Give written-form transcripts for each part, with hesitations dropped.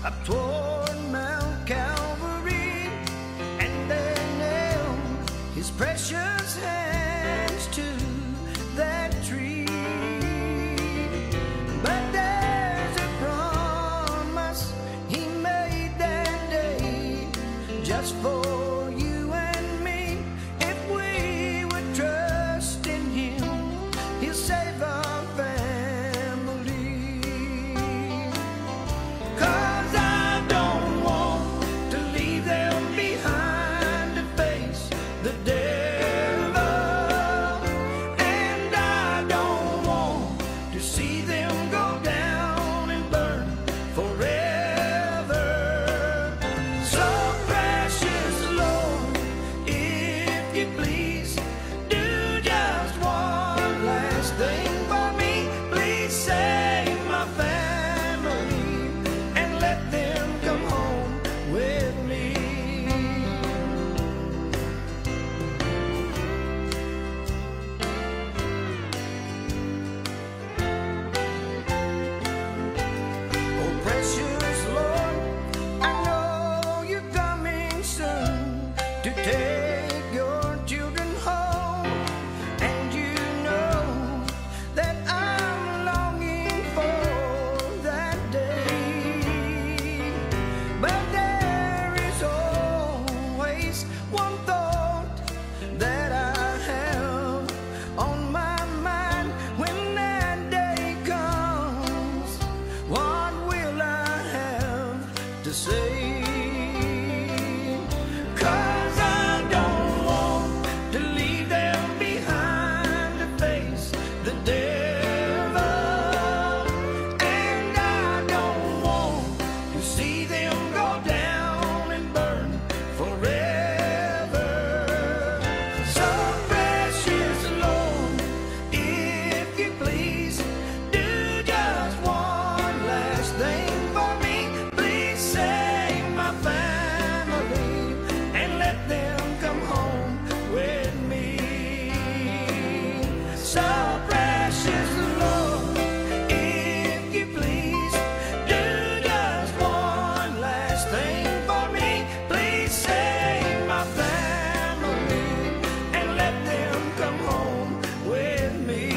up toward Mount Calvary, and they nailed his precious hands to that tree. But there's a promise he made that day, just for you and me. If we would trust in him, he'll save our family. 'Cause I don't want to leave them behind to face the devil, and I don't want to see them go down and burn forever. So precious Lord, if you please, do just one last thing for me. Please save my family and let them come home with me. Oh, precious Lord, I know you're coming soon to take your children home, and you know that I'm longing for that day. But there is always one thought that I have on my mind when that day comes. What will I have to say? 'Cause I don't want to leave them behind to face the devil, and I don't want to see them go down and burn forever. So precious Lord, if you please, do just one last thing for me. Please save my family and let them come home with me. So precious Lord, if you please, do just one last thing for me. Please save my family and let them come home with me.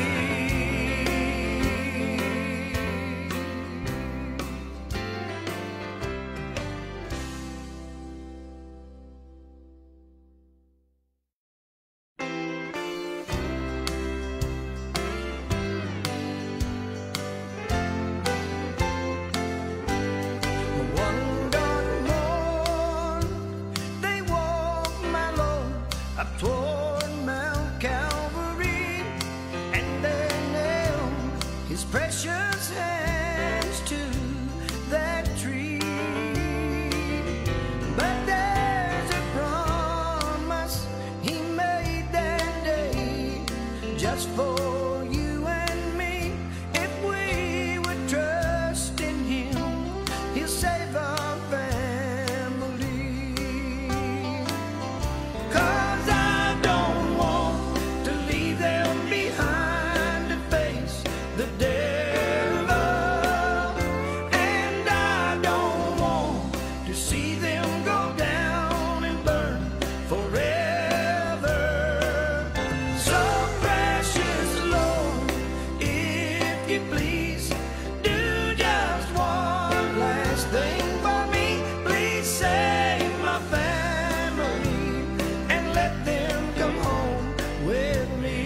One dark morn, they walked my Lord up toward Mount Calvary, and they nailed his precious hands to that tree. But there's a promise he made that day, just for you and me. If we would trust in him, he'll save our family. 'Cause I don't want to leave them behind to face the devil, and I don't want to see them go down and burn forever. So precious Lord, if you please, do just one last thing for me. Please save my family and let them come home with me.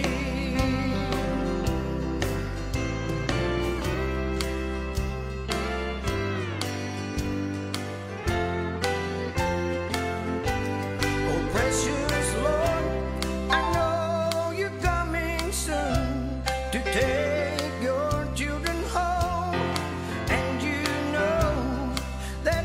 Oh, precious Lord, I know you're coming soon to take your children home, and you know that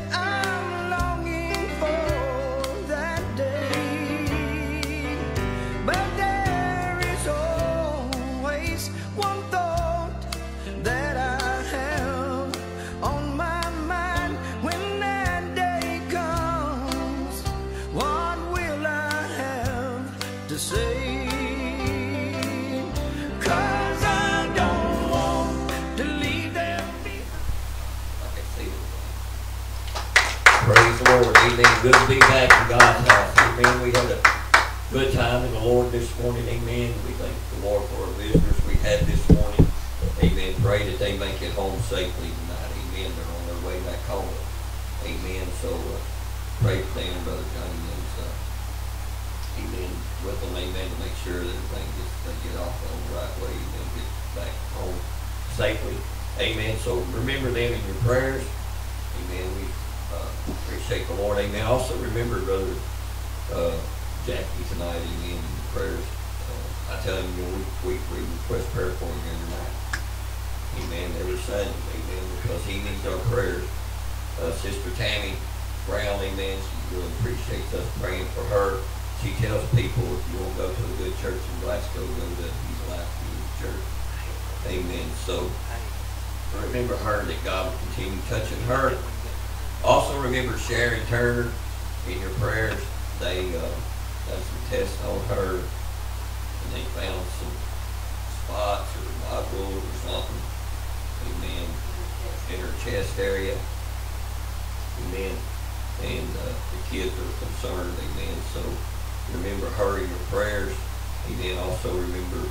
Praise the Lord. Amen. Good to be back in God's house. Amen. We had a good time in the Lord this morning. Amen. We thank the Lord for our visitors we had this morning. Amen. Pray that they make it home safely tonight. Amen. They're on their way back home. Amen. So pray for them, Brother Jonny is amen, with them. Amen. To make sure that they get off on the right way and get back home safely. Amen. So remember them in your prayers. Amen. We appreciate the Lord. Amen. Also remember Brother Jackie tonight. Amen. In your prayers. I tell him, we request prayer for him every night. Amen. Every Sunday. Amen. Because he needs our prayers. Sister Tammy Brown. Amen. She really appreciates us praying for her. She tells people if you want to go to a good church in Glasgow, go to He's Alive Community Church. Amen. So remember her, that God will continue touching her. Also remember Sharon Turner in your prayers. They done some tests on her and they found some spots or nodules or something. Amen. In her chest area. Amen. And the kids are concerned. Amen. So remember her in your prayers. Amen. Also remember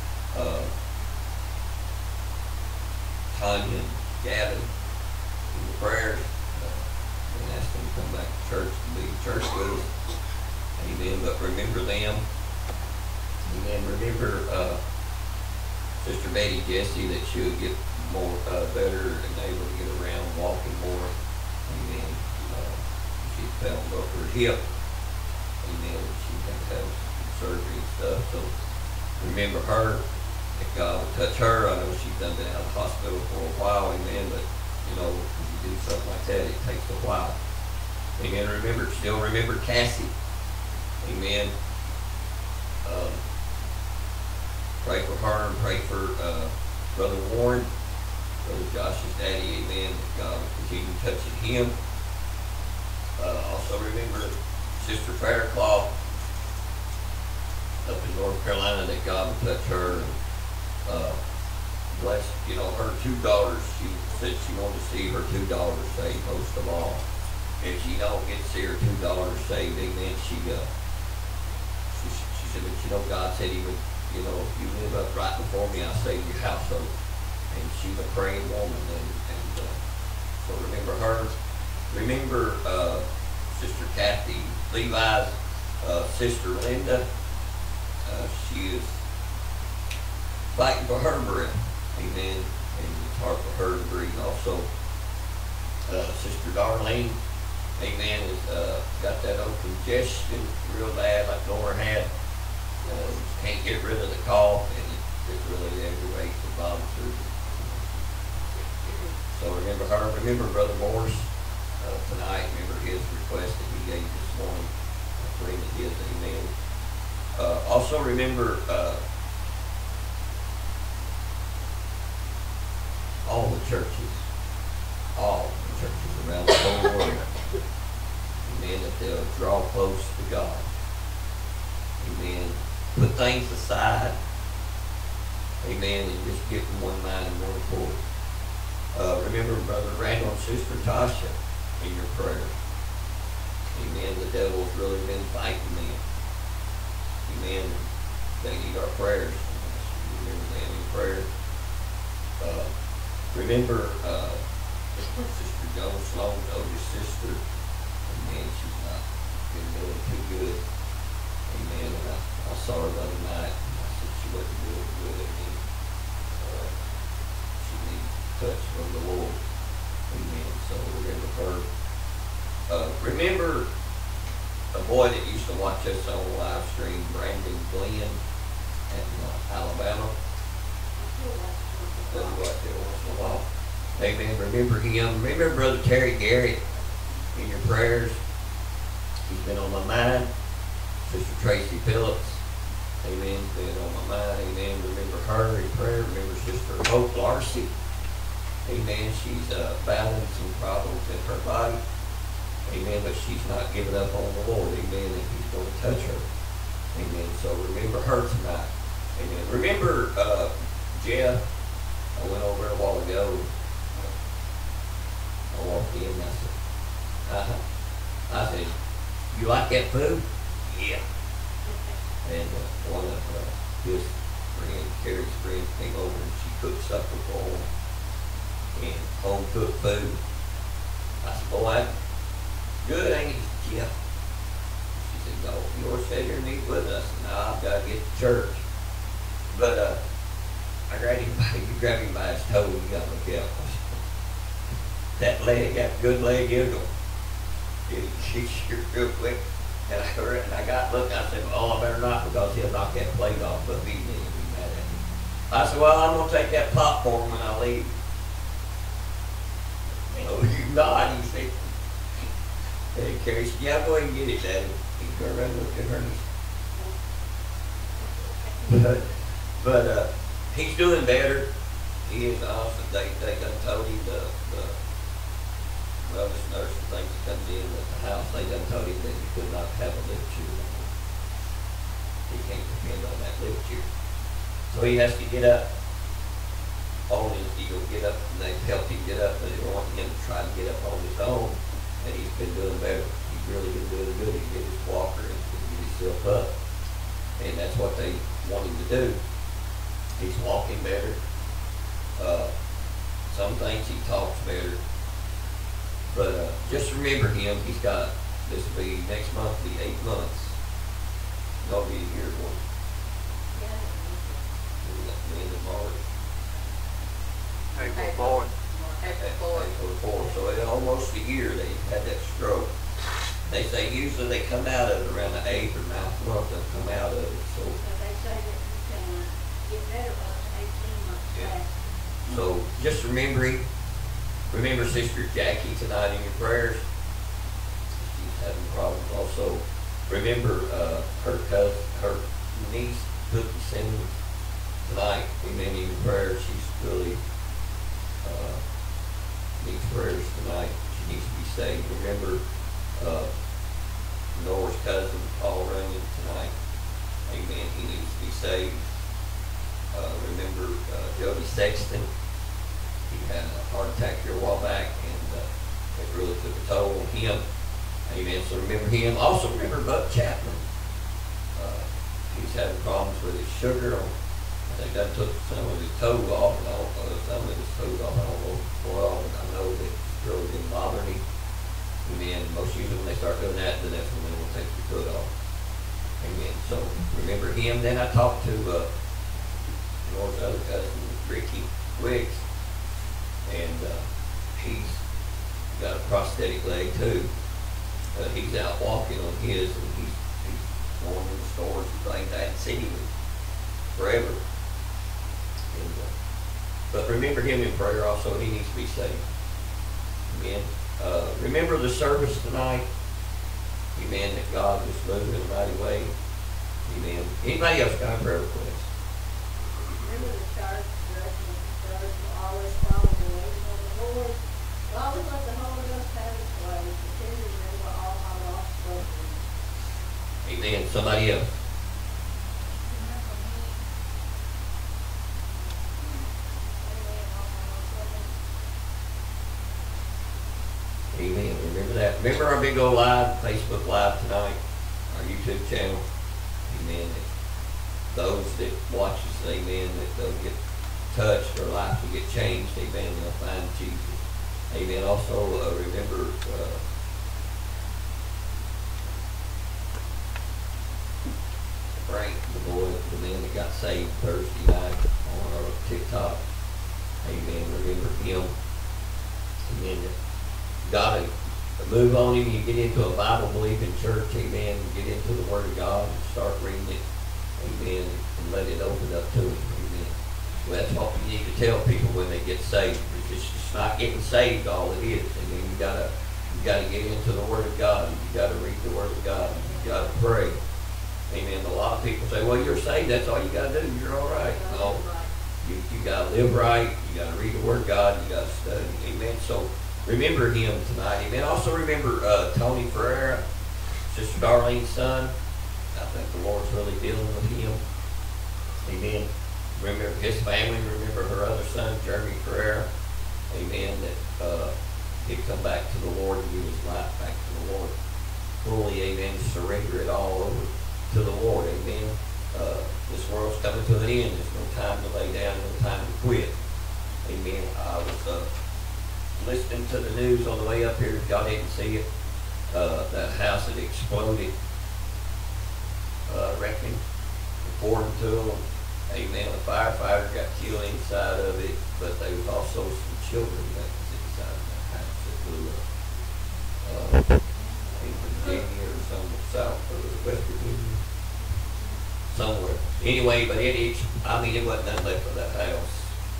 Tanya and Gavin in your prayers. And ask them to come back to church and be in church with us. Amen. But remember them. Amen. Remember Sister Betty Jesse, that she would get more better and able to get around, walking more. Amen. She fell and broke her hip. Amen. She had to have some surgery and stuff. So remember her. That God will touch her. I know she's done been out of the hospital for a while. Amen. But you know, when you do something like that, it takes a while. Amen. Still remember Cassie. Amen. Pray for her and pray for Brother Warren, Brother Josh's daddy. Amen. That God will continue touching him. Also remember Sister Faircloth up in North Carolina, that God will touch her. Bless, her two daughters. She said she wanted to see her two daughters saved most of all. If she don't get to see her two daughters saved, amen, she said, but God said he would, if you live upright before me, I'll save your household. And she's a praying woman, and so remember her. Remember Sister Kathy Levi's sister Linda. She is fighting for her breath. Amen. And it's hard for her to breathe also. Sister Darlene, amen, has got that old congestion real bad like Nora had. Can't get rid of the cough, and it really aggravates the bothers her. So remember her. Remember Brother Morris tonight. Remember his request that he gave this morning. Praying that his, amen. Also remember all the churches around the whole world. Amen. That they'll draw close to God. Amen. Put things aside. Amen. And just get in one mind and one accord. Remember Brother Randall and Sister Tasha in your prayers. Amen. The devil's really been fighting them. Amen. They need our prayers. Remember them in prayer. Remember Sister Joan Sloan's oldest sister. Amen. She's not been doing too good. Amen. And I saw her the other night. And I said she wasn't doing good. Amen. She needs touch from the Lord. Amen. So remember her. Remember a boy that used to watch us on the live stream, Brandon Glenn, in Alabama. Doesn't go out there once in a while. Amen. Remember him. Remember Brother Terry Garrett in your prayers. He's been on my mind. Sister Tracy Phillips. Amen. Been on my mind. Amen. Remember her in prayer. Remember Sister Hope Larcy. Amen. She's battling some problems in her body. Amen. But she's not giving up on the Lord. Amen. And he's going to touch her. Amen. So remember her tonight. Amen. Remember Jeff. I went over a while ago. I walked in and I said, I said, you like that food? Yeah. And one of his friends, Carrie's friends, came over and she cooked supper for him and home cooked food. I said, boy, that's good, ain't it? Yeah. She said, no, you'll stay here and eat with us. No, I've got to get to church. But I grabbed him by his toe and you got to look out. That leg, that good leg, it'll go. She sure real quick. And I heard it, and I got looking. I said, oh, I better not, because he'll knock that plate off, but he didn't be mad at me. I said, well, I'm going to take that popcorn when I leave. Oh, you not, he said. Hey, Carrie said, yeah, go ahead and get it, Daddy. He turned around and looked at her. But he's doing better. He is awesome. They done told him the wellness nurse and things that comes in at the house, they done told him that he could not have a lift chair. He can't depend on that lift chair. So he has to get up. On his, he'll get up, and they've helped him get up, but they want him to try to get up on his own, and he's been doing better. He's really been doing good. He get his walker and get himself up. And that's what they want him to do. He's walking better. Some things he talks better. But just remember him. He's got, this will be next month, be 8 months. That'll be a year one. The end of March. April 4th. So it's almost a year they had that stroke. They say usually they come out of it around the 8th or 9th month. They'll come out of it. So they say that you can get better up to 18 months back. So just remember him. Remember Sister Jackie tonight in your prayers. She's having problems. Also, remember her cousin, her niece, Cookie Simmons, tonight. Amen. In your prayers, she's really needs prayers tonight. She needs to be saved. Remember Nora's cousin, Paul Runyon, tonight. Amen. He needs to be saved. Remember Jody Sexton. He had a heart attack here a while back, and it really took a toll on him. Amen. So remember him. Also remember Buck Chapman. He's having problems with his sugar. I think that took some of his toe off, and some of his toes off. I don't know well, but I know that it's really been bothering him. Amen. Most usually when they start doing that, then that's when they will take your foot off. Amen. So remember him. Then I talked to Nora's other cousin, Ricky Wicks. And he's got a prosthetic leg too. He's out walking on his, and he's going to the stores and things. I hadn't seen him forever. And, but remember him in prayer also. He needs to be saved. Amen. Remember the service tonight. Amen. That God was moving in a mighty way. Amen. Anybody else got a prayer request? Remember the church, always follow the ways of the Lord. Always let the Holy Ghost have his way. Continue to remember all my lost brothers. Amen. Somebody else. Amen. Remember that. Remember our big old live, Facebook Live tonight, our YouTube channel. Amen. Those that watch us, amen, that they'll get touched, their life will get changed. Amen. They'll find Jesus. Amen. Also, remember Frank, the man that got saved Thursday night on our TikTok. Amen. Remember him. Amen. God to move on him. You get into a Bible-believing church. Amen. Get into the Word of God and start reading it. Amen. And let it open up to him. Amen. Well, that's what you need to tell people when they get saved. It's just not getting saved all it is. I mean, you gotta get into the Word of God. You gotta read the Word of God. You gotta pray. Amen. A lot of people say, well, you're saved. That's all you gotta do. You're all right. No. You gotta live right. You gotta read the Word of God. You gotta study. Amen. So remember him tonight. Amen. Also remember Tony Ferreira, Sister Darlene's son. I think the Lord's really dealing with him. Amen. Remember his family. Remember her other son, Jeremy Ferreira. Amen. That he'd come back to the Lord and give his life back fully, amen, surrender it all over to the Lord, amen. This world's coming to an end. There's no time to lay down, no time to quit. Amen. I was listening to the news on the way up here. If y'all didn't see it, that house had exploded, wrecking, according to them. Amen. A firefighter got killed inside of it, but there was also some children that was inside of that house that blew up. In Virginia or somewhere, South or West Virginia, somewhere. Anyway, but it wasn't nothing left of that house.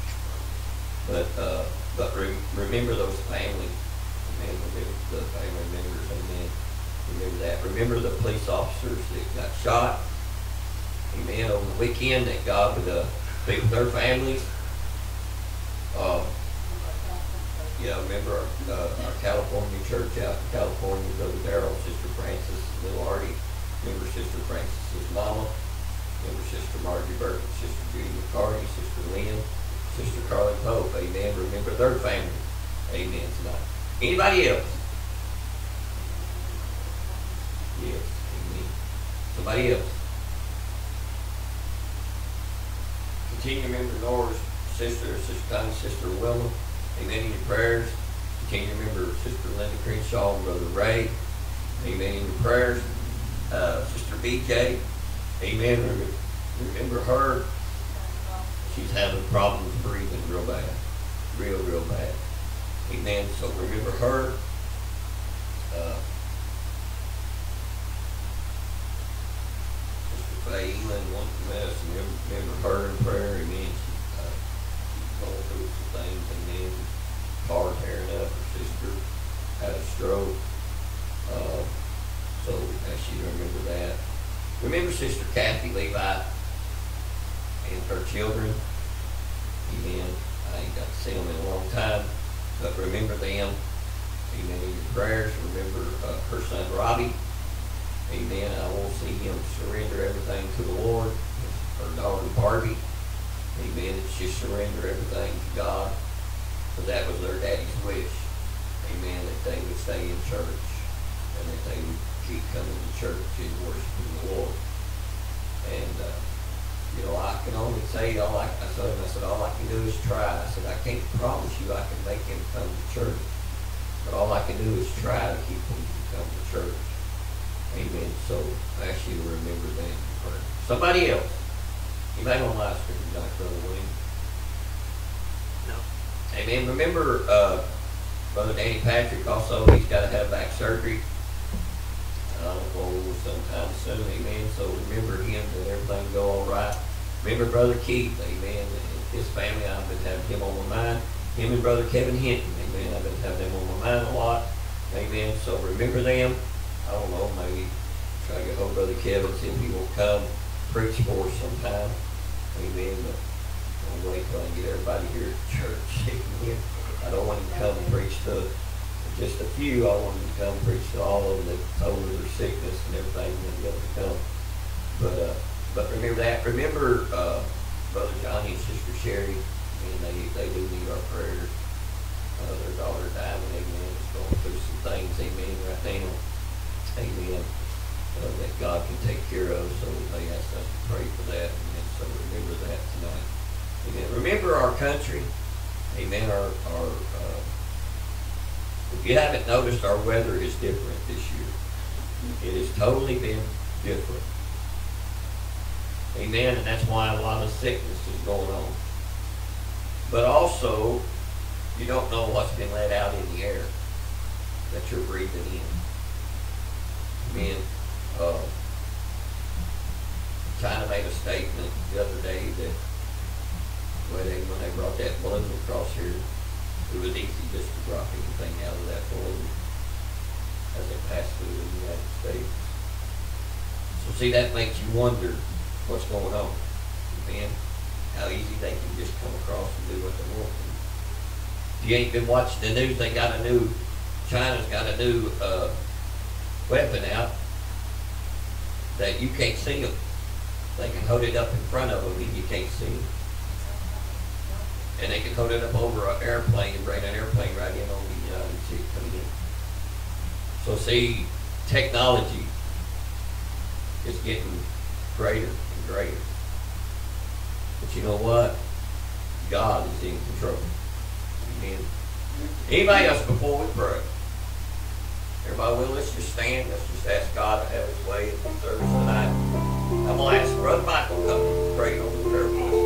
But remember those families. Amen. Remember the family members. Amen. Remember that. Remember the police officers that got shot. Amen. Over the weekend, that God would be with their families. Remember our California church out in California, Brother Darrell, Sister Francis, little Artie. Remember Sister Francis's mama. Remember Sister Margie Burton, Sister Judy McCarty, Sister Lynn, Sister Carly Pope. Amen. Remember their family. Amen tonight. Anybody else? Yes. Amen. Somebody else? Continue to remember Nora's sister, Sister Connie, Sister Wilma. Amen in your prayers. Continue to remember Sister Linda Crenshaw and Brother Ray. Amen in your prayers. Sister BJ. Amen. Remember her. She's having problems breathing real bad. Real bad. Amen. So remember her. Sister Faye Elan wants to mess. Remember her in prayer. Amen. She's going through some things. Amen. Car tearing up. Her sister had a stroke. So I ask you to remember that. Remember Sister Kathy Levi and her children. Amen. I ain't got to see them in a long time, but remember them. Amen. In your prayers, remember her son Robbie. Amen. I want to see him surrender everything to the Lord. Her daughter Barbie. Amen. It's just surrender everything to God, because that was their daddy's wish. Amen. That they would stay in church and that they would keep coming to church and worshiping the Lord. And I can only say all I said all I can do is try. I said I can't promise you I can make him come to church, but all I can do is try to keep him to come to church. Amen. So I ask you to remember that. Somebody else. Anybody on live stream tonight, Brother William? No. Amen. Remember Brother Danny Patrick also. He's got to have back surgery. I don't know, sometime soon, amen. So remember him, that everything go all right. Remember Brother Keith, amen, and his family. I've been having him on my mind. Him and Brother Kevin Hinton, amen. I've been having them on my mind a lot, amen. So remember them. I don't know, maybe try to get hold of Brother Kevin, see if he will come preach for us sometime, amen. But I'll wait till I get everybody here at church, amen. I don't want him to come and preach to just a few. I want them to come preach to all of them that over their sickness and everything, and be able to come. But remember that. Remember Brother Johnny and Sister Sherry, and they do need our prayers. Their daughter Diamond, amen, is going through some things, amen, right now. Amen. That God can take care of, so they asked us to pray for that, and so remember that tonight. Amen. Remember our country. Amen. If you haven't noticed, our weather is different this year. It has totally been different. Amen. And that's why a lot of sickness is going on. But also, you don't know what's been let out in the air that you're breathing in. Amen. China made a statement the other day that when they brought that balloon across here, it was easy just to drop anything out of that balloon as it passed through the United States. So see, that makes you wonder what's going on. Amen. How easy they can just come across and do what they want. If you ain't been watching the news, China's got a new weapon out that you can't see them. They can hold it up in front of them and you can't see them. And they can hold it up over an airplane and bring an airplane right in on the United States coming in. So see, technology is getting greater and greater. But you know what? God is in control. Amen. Anybody else before we pray? Everybody will, let's just stand. Let's just ask God to have His way in the service tonight. I'm going to ask Brother Michael to come and pray over the prayer line.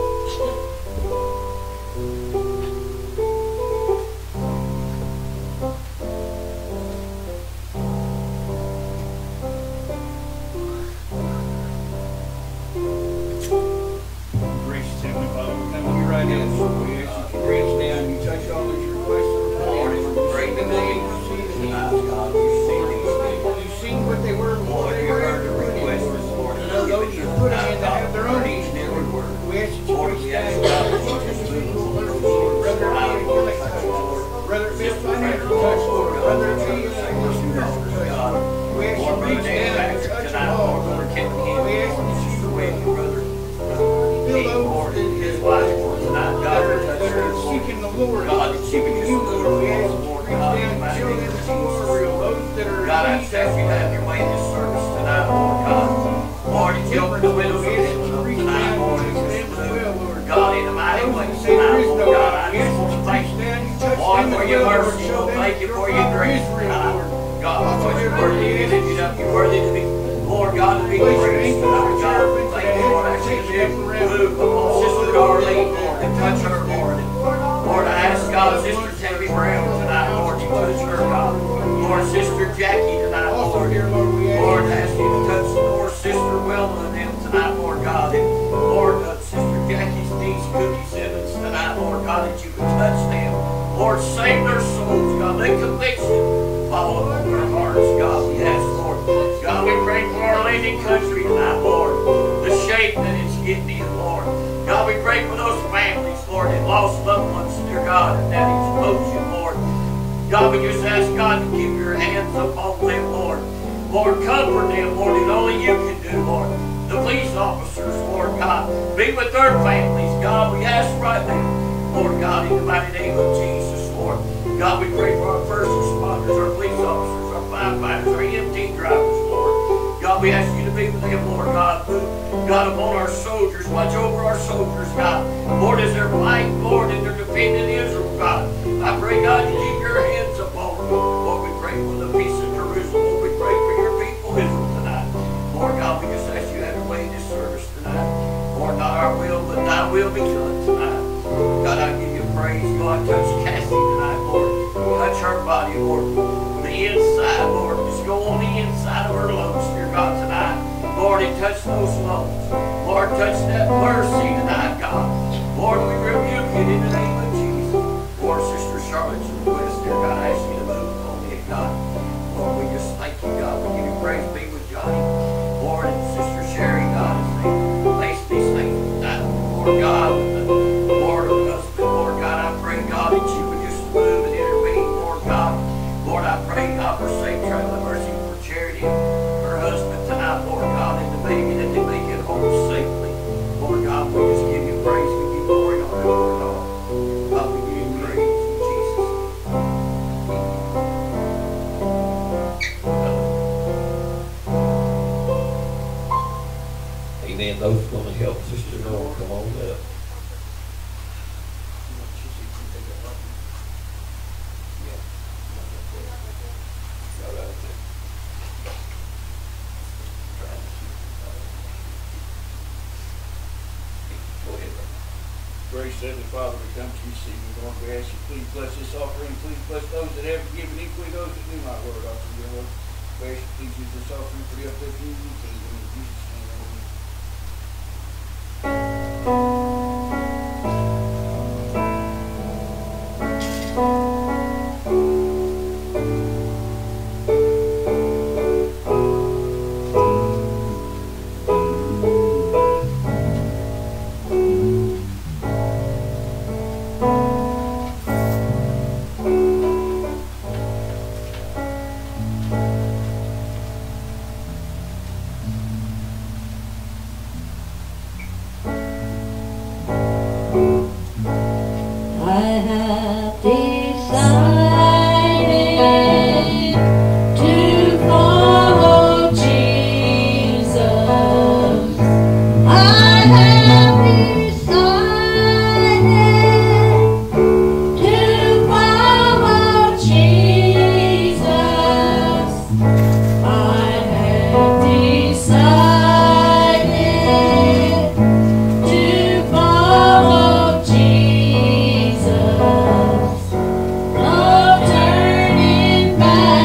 Gracious Heavenly Father, we come to you this evening, Lord. We ask you, please bless this offering. Please bless those that have given, equally those that do not, Lord. Offer your Lord. We ask you, please use this offering for the uplifting of your kingdom. In Jesus' name, amen.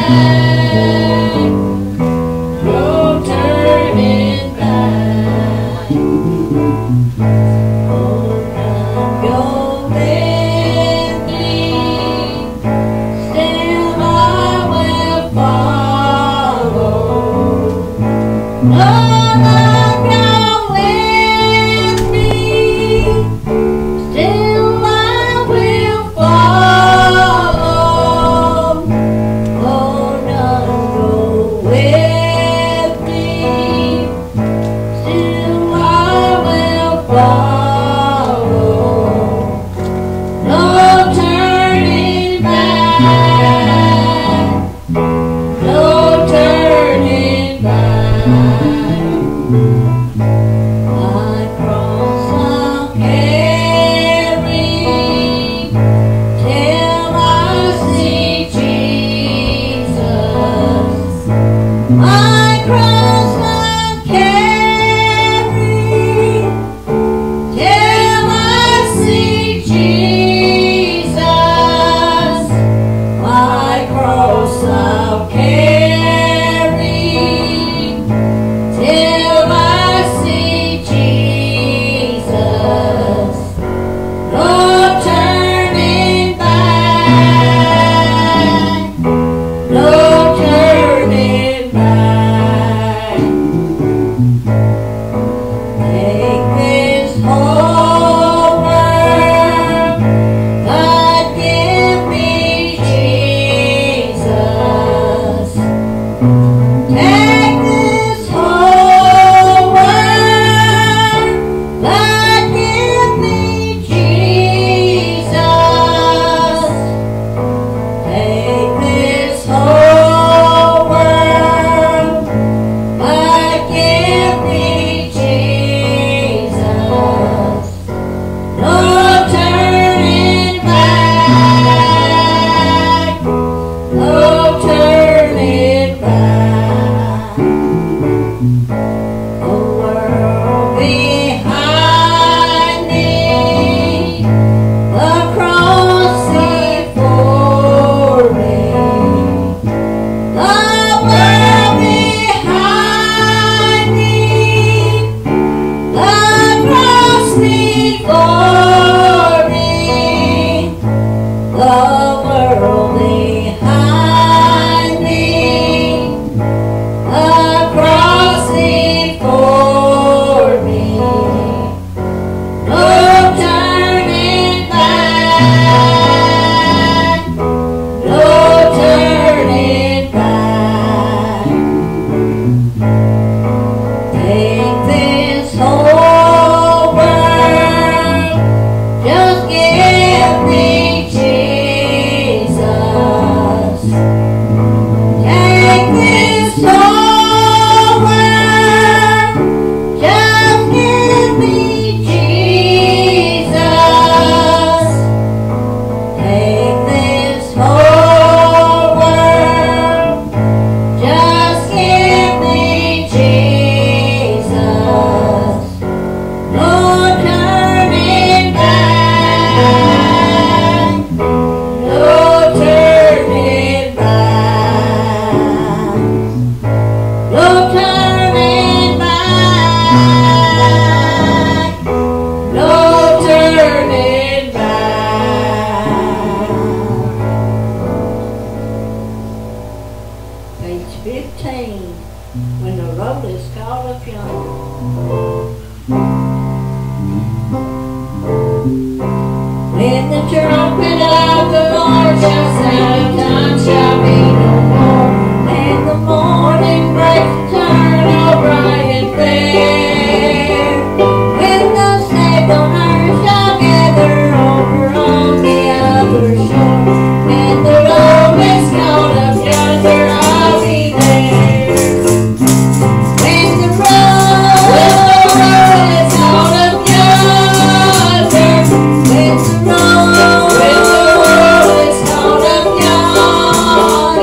When the road is gone up yonder,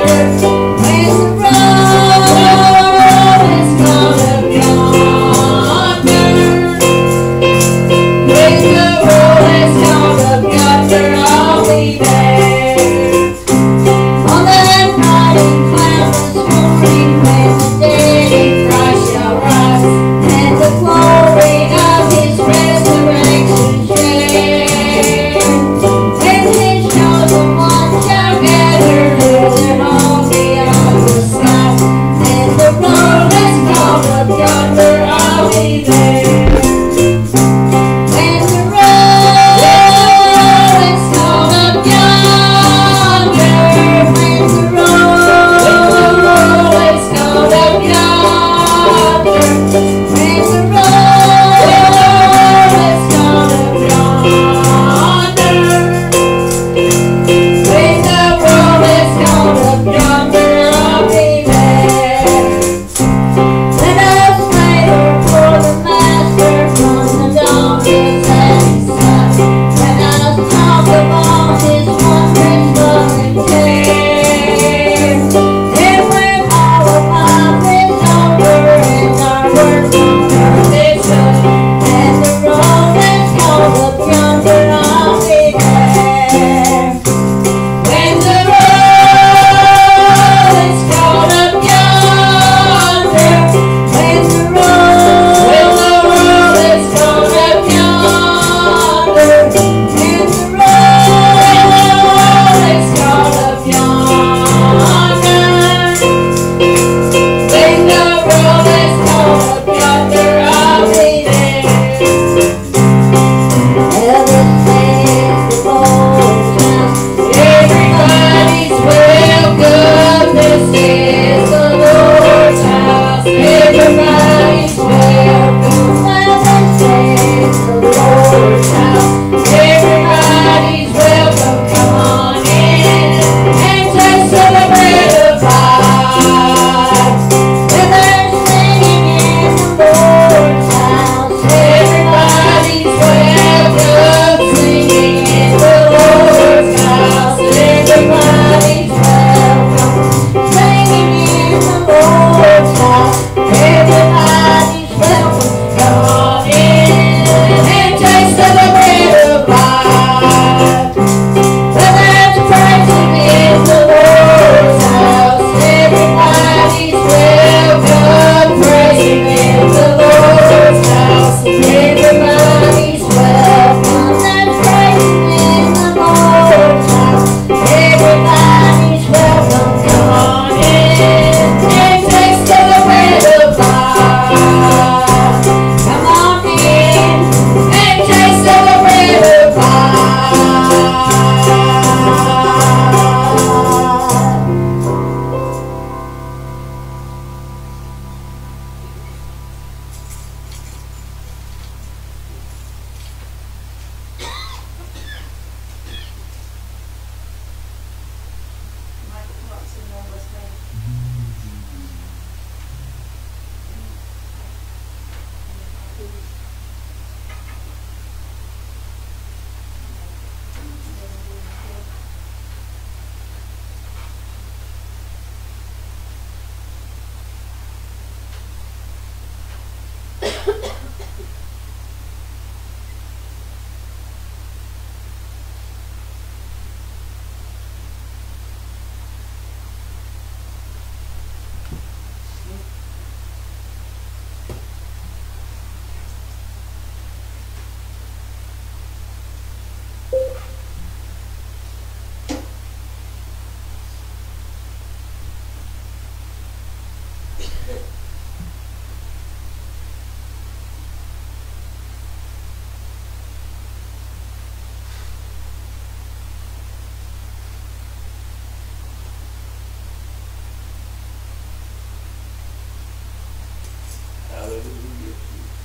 Hallelujah.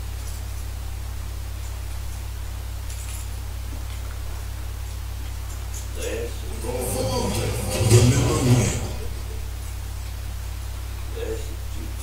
Bless the Lord. Remember when? Bless you, Jesus.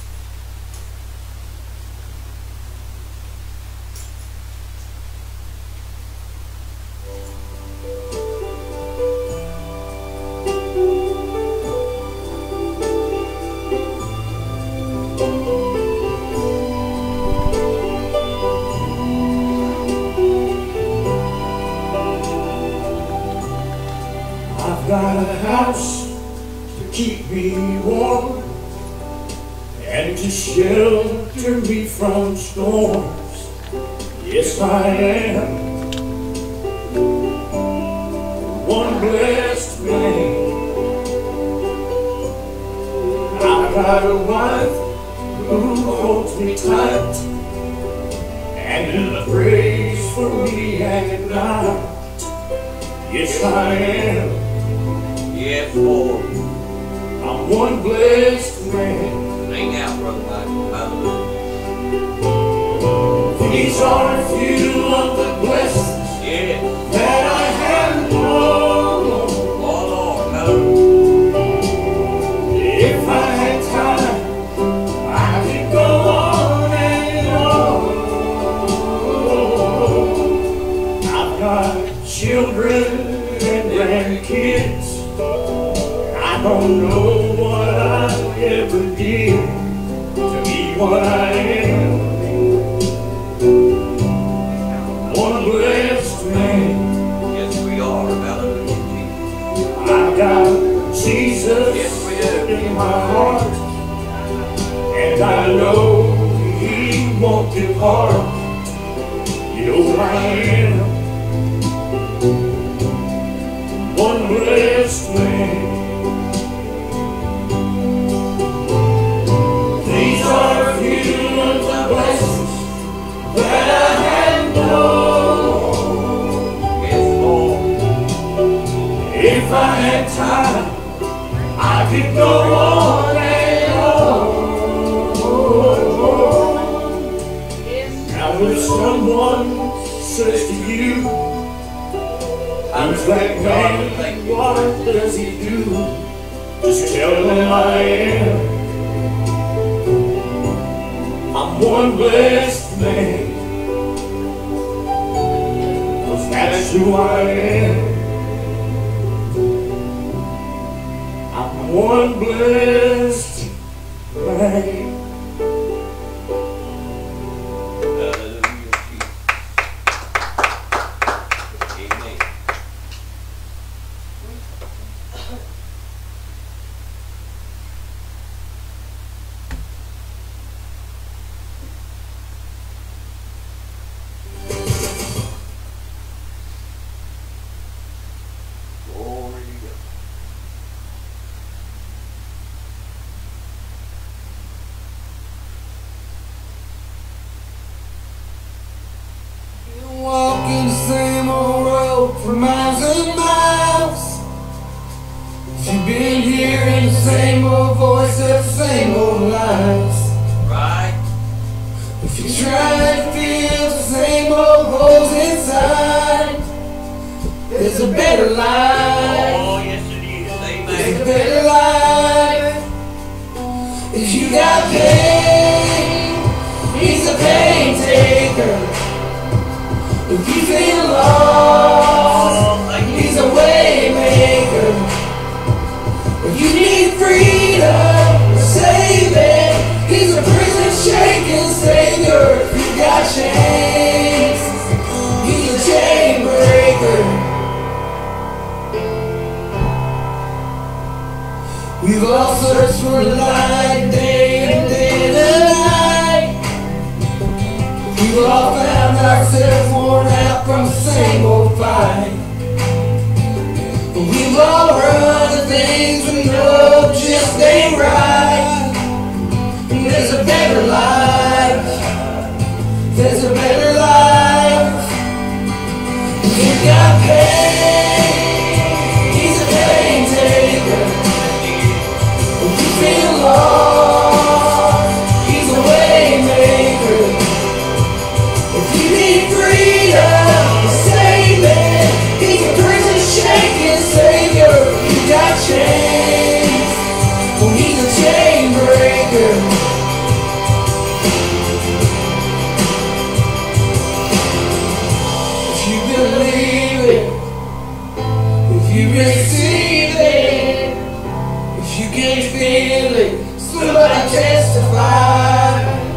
I've got a house to keep me warm and to shelter me from storms. Yes, I am one blessed man. I've got a wife who holds me tight and prays for me at night. Yes, I am. Yes, Lord. I'm one blessed man. Sing out, Brother Michael. Hallelujah. These are a few of the blessings Yes. that I have known. Oh, Lord. Hallelujah. If I had time, I could go on and on. I've got children and grandkids. I don't know what I ever did to be what I am. One blessed man. Yes, we are. Hallelujah, Jesus. I've got Jesus Yes, we do. in my heart, and I know He won't depart. You know I am one blessed man. These are a few of the blessings that I have known. Yes, Lord. If I had time, I could go on and on. Now if someone says to you, who's that man, what does he do? Just tell them I am. I'm one blessed man, 'cause that's who I am. I'm one blessed man. Hallelujah, Jesus. Amen. Glory to God. Been walking the same old road for miles and miles. You've been hearing the same old voice of the same old lies. Right? If you try to feel the same old holes inside, there's a better life. Oh, yes, it is. There's a Amen. better life. If you got pain, He's a pain taker. If you feel lost, He's a way maker. If you need freedom, saving, He's a prison shaking savior. If you got chains, He's a chain breaker. We've all searched for light day and night. We've all found ourselves worn out from the same old fight. We've all run to things we know just ain't right. And feel lost, He's a way maker. If you need freedom, saving, He's a prison shaking Savior. You got chains, well, He's a chain breaker. If you believe it, if you receive it, if you can feel it, somebody testify.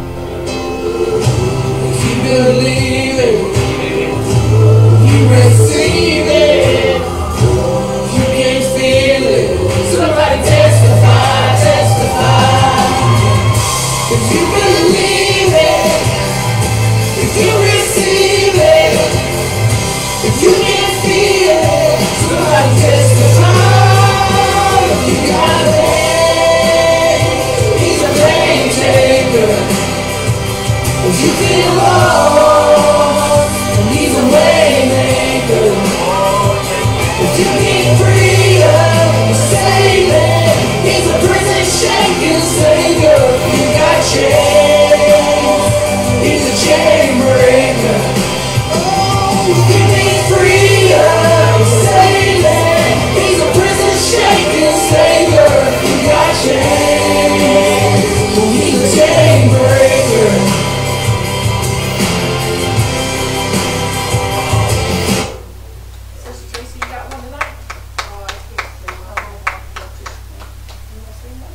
If you believe it, you receive it, if you can feel it, somebody testify, testify. If you believe it, if you receive it, if you can feel it, somebody testify. If you got it, He's a pain taker. If you feel lost, He's a way maker. If you need freedom, saving, He's a prison shaking Savior. You got chains, He's a chain breaker. Oh, if you need freedom, saving, He's a prison shaking Savior. You got chains, He's a chain breaker. Sister Tracy, you got one tonight? Oh, I can't sing. You want to sing one?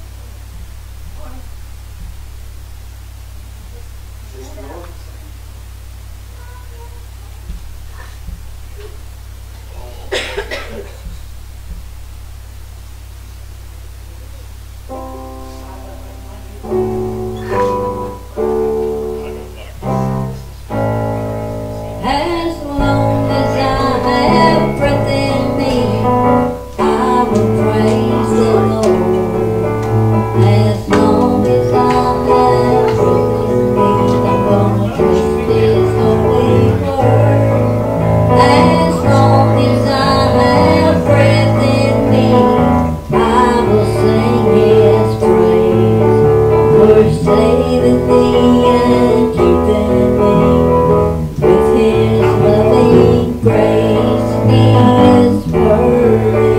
As long as I have breath in me, I will praise the Lord. As long as I have breath in me, I'm gonna trust His holy word. As long as I have breath in me, I will sing His praise. For saving me and keeping me with His loving grace. He is worthy.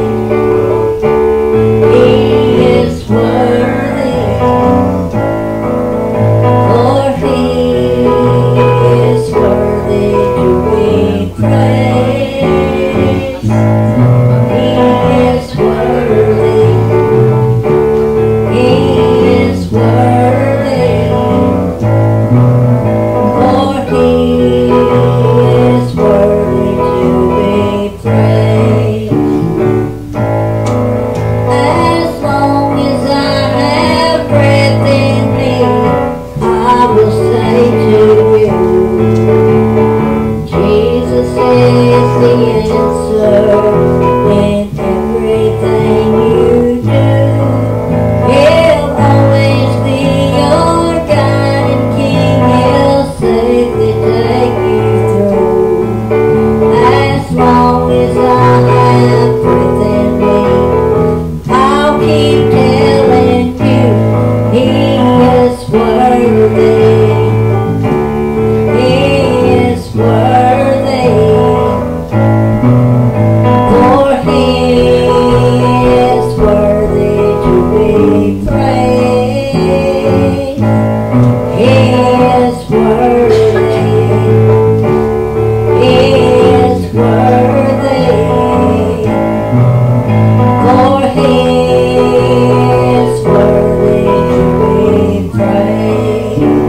He is worthy. For He is worthy to be praised. He is worthy. He is worthy. For He is worthy to be praised. As long as I have breath in me, I will say to you, Jesus is the answer in everything you do. He'll always be your guide and king. He'll safely take you through. As long as I have breath in me, I'll keep telling you, He is worthy. He is worthy. For He is worthy to be praised. He is worthy. He is worthy. For He is worthy to be praised.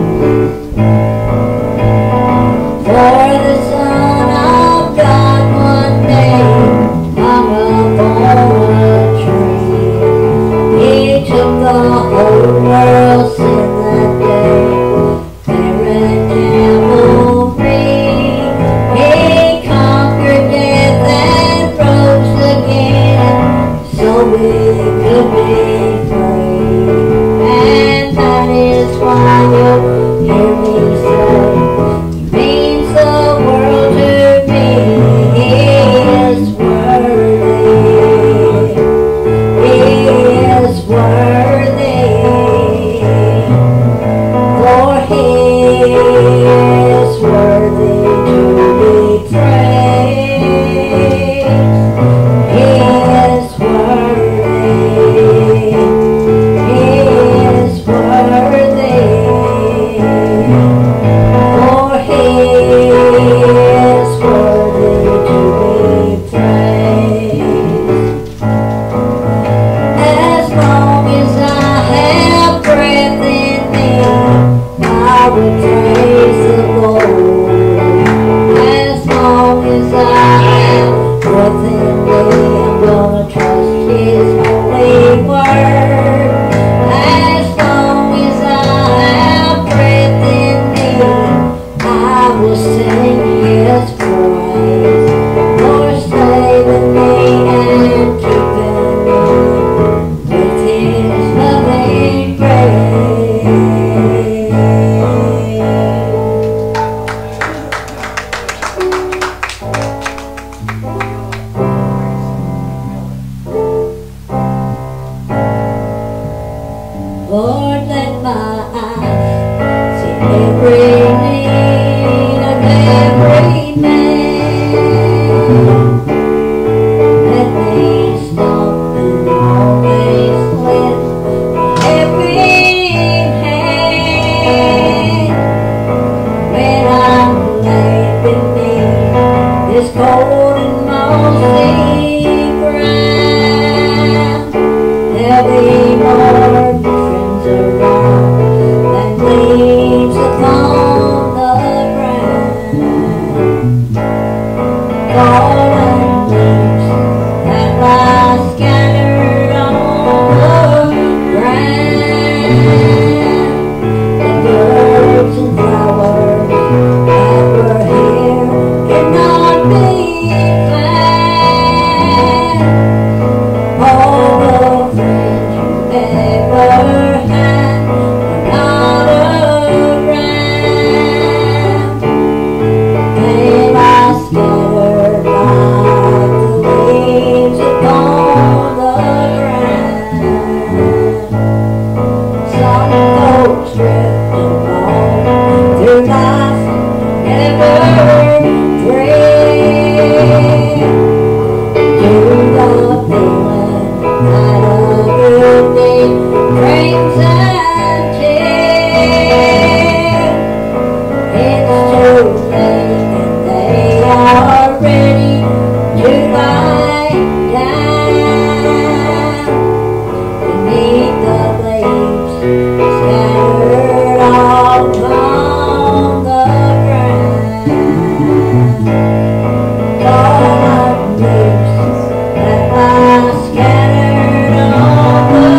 For the Son of God one day hung upon a tree. He took the whole world's sin that day, there at Calvary. He conquered death and rose again, so we could be free. And that is why you'll hear me say, He means the world to me. He is worthy. He is worthy. Lord, let my eyes see every need of every man. Let me stop and always lift every hand when I'm laid beneath this cold and mossy ground. There'll be more friends around than leaves upon the ground. Fallen leaves that lie scattered on the ground. The birds and flowers that were here cannot be found. All the friends you ever had are not around. They lie scattered like the leaves upon the ground. Some folks drift along through life, never dream. Do the feeling that a good deed brings until it's too late and they are ready to lie down beneath the leaves scattered all upon the ground. Fallen leaves that lie scattered on the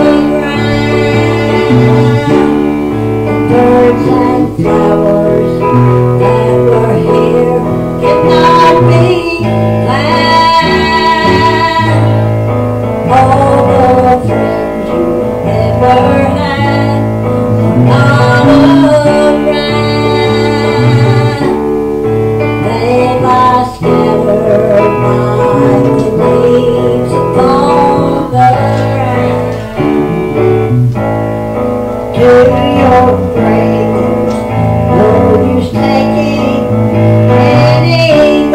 ground. Birds and flowers that were here cannot be found. All the friends you ever had are not around. They lie scattered like the leaves upon the ground. To your grave, no use taking any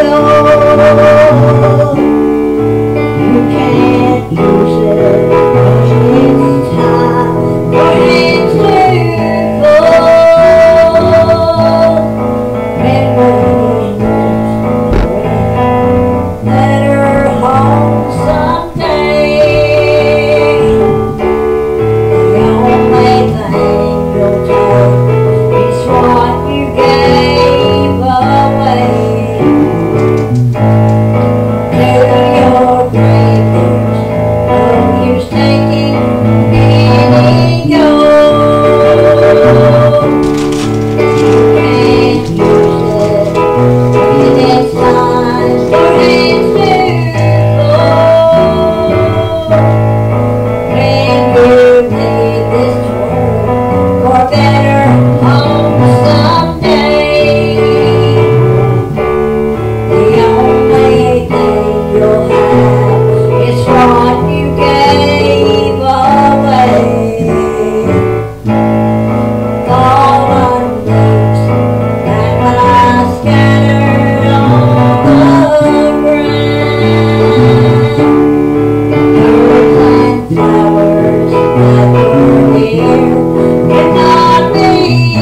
gold. You can't use it when it's time for hands to fold. When let her home someday. The only thing you'll take is what you gave away. To your grave, there's no use taking any gold. You can't use it when it's time for hands to fold. When you leave this world for a better home someday, the only thing you'll have is what you gave away. Fallen leaves that lie scattered on the ground. Birds and flowers that were here cannot be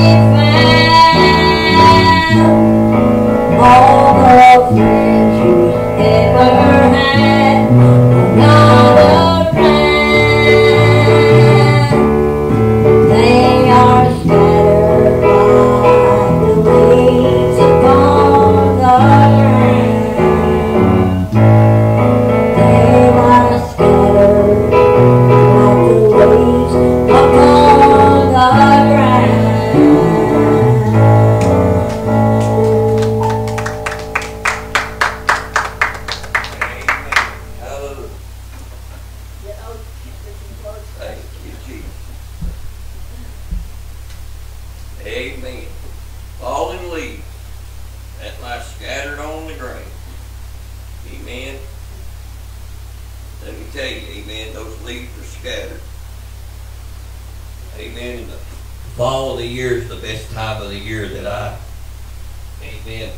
found. All the friends you ever had are not around. They are scattered like the leaves upon the ground. They lie scattered like the leaves upon the ground. Amen. Fallen leaves that lie scattered on the ground. Amen. Let me tell you, amen, those leaves are scattered. Amen. In the fall of the year is the best time of the year that amen.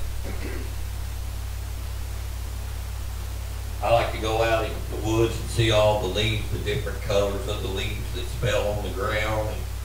I like to go out in the woods and see all the leaves, the different colors of the leaves that fell on the ground.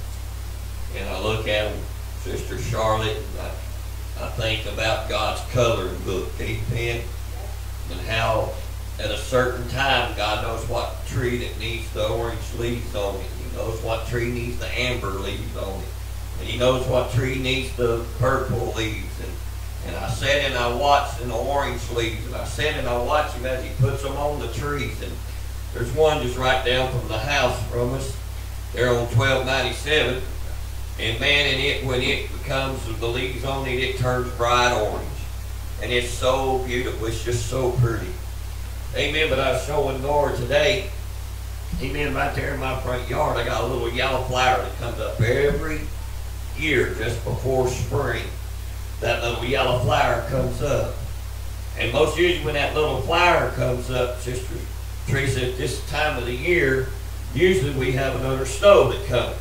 And I look at them, Sister Charlotte, and I think about God's coloring book, amen. And how at a certain time God knows what tree that needs the orange leaves on it. He knows what tree needs the amber leaves on it. And He knows what tree needs the purple leaves. And I sat and I watched in the orange leaves, and I sat and I watched Him as He puts them on the trees. And there's one just right down from the house from us. They're on 1297. And man, when it becomes the leaves on it, it turns bright orange. And it's so beautiful. It's just so pretty. Amen. But I was showing Nora today, amen, right there in my front yard, I got a little yellow flower that comes up every year just before spring. That little yellow flower comes up. And most usually when that little flower comes up, Sister Teresa, at this time of the year, usually we have another snow that comes.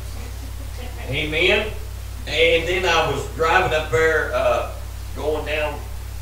Amen. And then I was driving up there, going down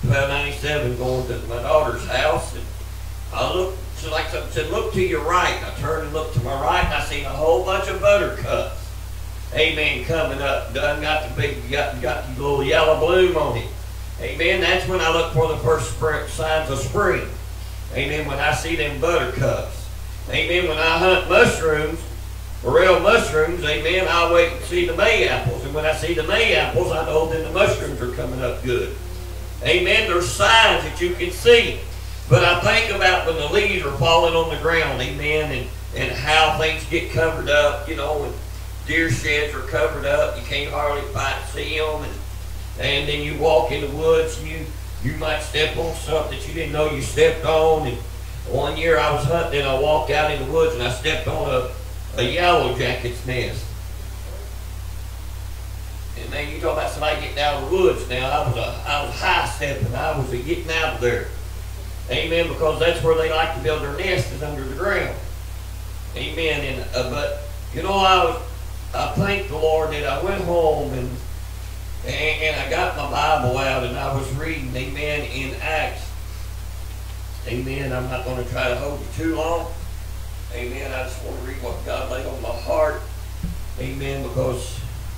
1297, going to my daughter's house, and I looked, so like something said, look to your right. And I turned and looked to my right, and I seen a whole bunch of buttercups. Amen, coming up. Done got the big, got the little yellow bloom on it. Amen. That's when I look for the first signs of spring. Amen. When I see them buttercups. Amen. When I hunt mushrooms, morel mushrooms, amen, I wait and see the May apples. And when I see the May apples, I know then the mushrooms are coming up good. Amen. There's signs that you can see. But I think about when the leaves are falling on the ground, amen, and how things get covered up, you know, and deer sheds are covered up. You can't hardly see them. And then you walk in the woods, and you might step on something that you didn't know you stepped on. And one year I was hunting, and I walked out in the woods, and I stepped on a yellow jacket's nest. And man, you talk about somebody getting out of the woods now. I was high stepping. I was getting out of there. Amen, because that's where they like to build their nest, is under the ground. Amen. And but you know, I thank the Lord that I went home and I got my Bible out and I was reading, amen, in Acts. Amen. I'm not going to try to hold you too long. Amen. I just want to read what God laid on my heart. Amen. Because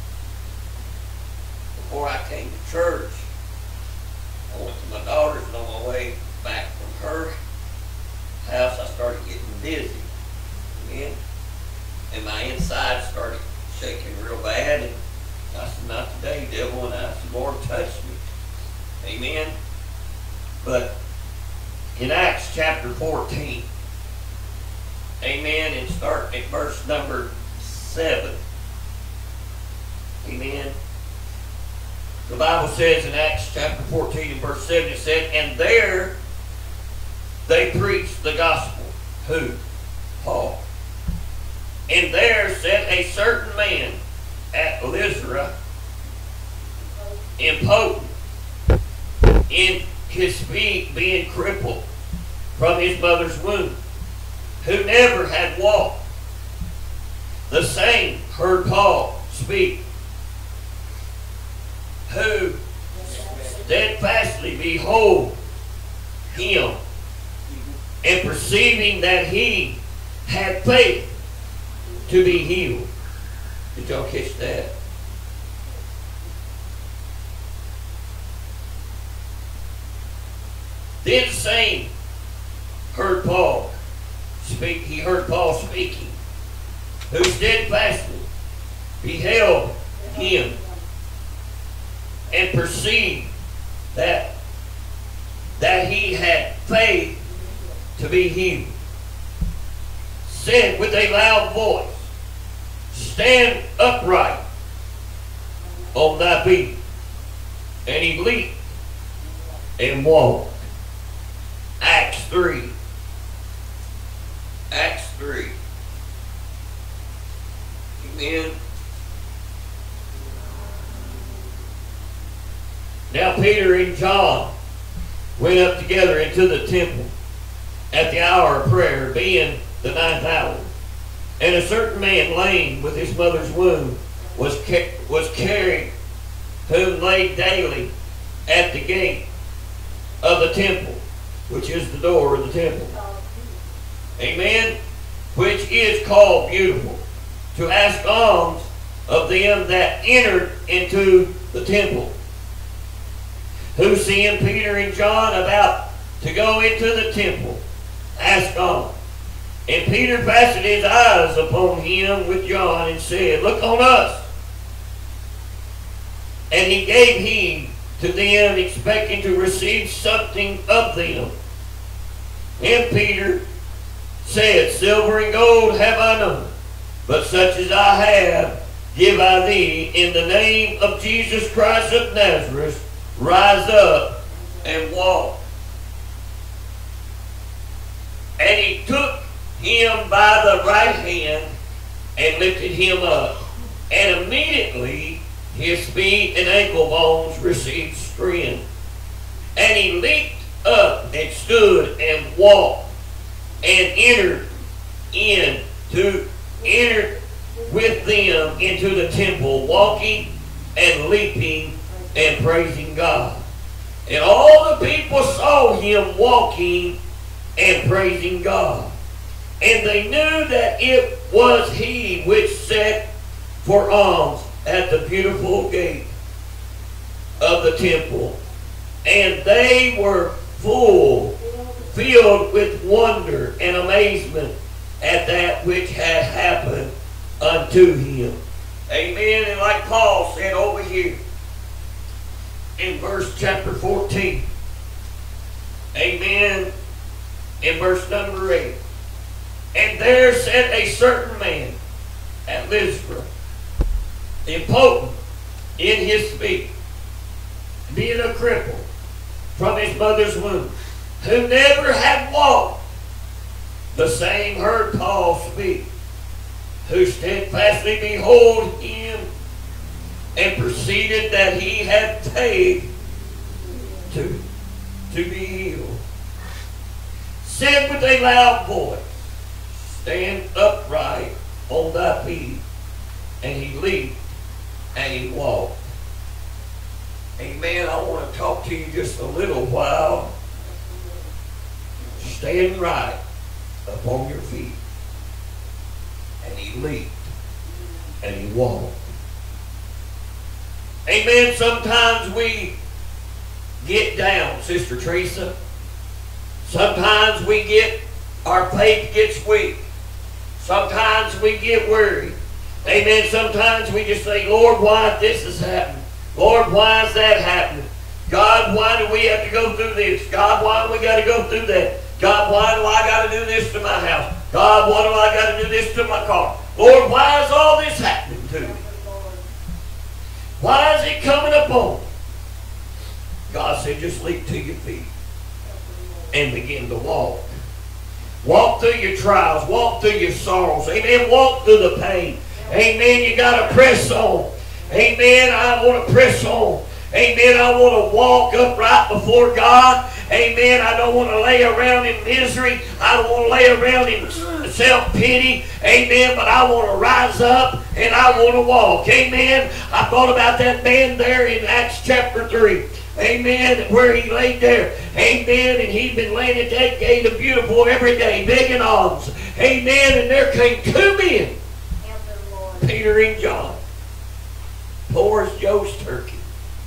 before I came to church, I went to my daughter's, and on my way back from her house, I started getting dizzy. Amen. And my inside started shaking real bad. And I said, not today, devil. And I said, Lord, touch me. Amen. But in Acts chapter 14, amen, and starting at verse number 7. Amen. The Bible says in Acts chapter 14 and verse 7, it said, and there they preached the gospel. Who? Paul. And there sat a certain man at Lystra, impotent, in his feet being crippled from his mother's womb, who never had walked. The same heard Paul speak, who steadfastly behold him, and perceiving that he had faith to be healed. Did y'all catch that? Then the same heard Paul speak. He heard Paul speaking, who steadfastly beheld him and perceived that he had faith to be healed, said with a loud voice, stand upright on thy feet. And he leaped and walked. Acts 3. Acts 3. Amen. Now Peter and John went up together into the temple at the hour of prayer, being the 9th hour. And a certain man lame with his mother's womb was carried, whom laid daily at the gate of the temple, which is the door of the temple. Amen. Which is called Beautiful, to ask alms of them that entered into the temple. Who, seeing Peter and John about to go into the temple, asked alms. And Peter fastened his eyes upon him with John and said, Look on us. And he gave heed to them, expecting to receive something of them. And Peter said, Silver and gold have I none, but such as I have give I thee. In the name of Jesus Christ of Nazareth, rise up and walk. And he took him by the right hand and lifted him up. And immediately his feet and ankle bones received strength. And he leaped up and stood and walked and entered with them into the temple, walking and leaping and praising God. And all the people saw him walking and praising God. And they knew that it was he which sat for alms at the beautiful gate of the temple. And they were filled with wonder and amazement at that which had happened unto him. Amen. And like Paul said over here in verse chapter 14. Amen. In verse number 8. And there sat a certain man at Lystra, impotent in his feet, being a cripple from his mother's womb, who never had walked. The same heard Paul speak, who steadfastly behold him, and perceived that he had taken to be healed, said with a loud voice, Stand upright on thy feet. And he leaped and he walked. Amen. I want to talk to you just a little while. Stand right upon your feet. And he leaped and he walked. Amen. Sometimes we get down, Sister Teresa. Sometimes our faith gets weak. Sometimes we get worried. Amen. Sometimes we just say, Lord, why this has happened? Lord, why is that happening? God, why do we have to go through this? God, why do we got to go through that? God, why do I got to do this to my house? God, why do I got to do this to my car? Lord, why is all this happening to me? Why is it coming upon me? God said, just leap to your feet and begin to walk. Walk through your trials. Walk through your sorrows. Amen. Walk through the pain. Amen. You got to press on. Amen. I want to press on. Amen. I want to walk upright before God. Amen. I don't want to lay around in misery. I don't want to lay around in self-pity. Amen. But I want to rise up and I want to walk. Amen. I thought about that man there in Acts chapter 3. Amen. Where he laid there. Amen. And he'd been laying at that gate of Beautiful every day, begging alms. Amen. And there came two men, Peter and John. Poor as Joe's turkey.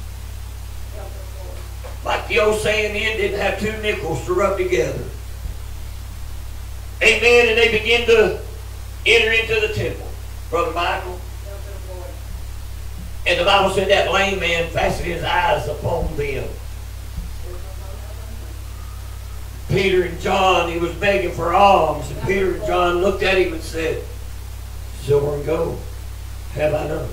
Like the old saying is, didn't have two nickels to rub together. Amen. And they begin to enter into the temple. Brother Michael. And the Bible said that lame man fastened his eyes upon them. Peter and John, he was begging for alms. And Peter and John looked at him and said, Silver and gold have I none.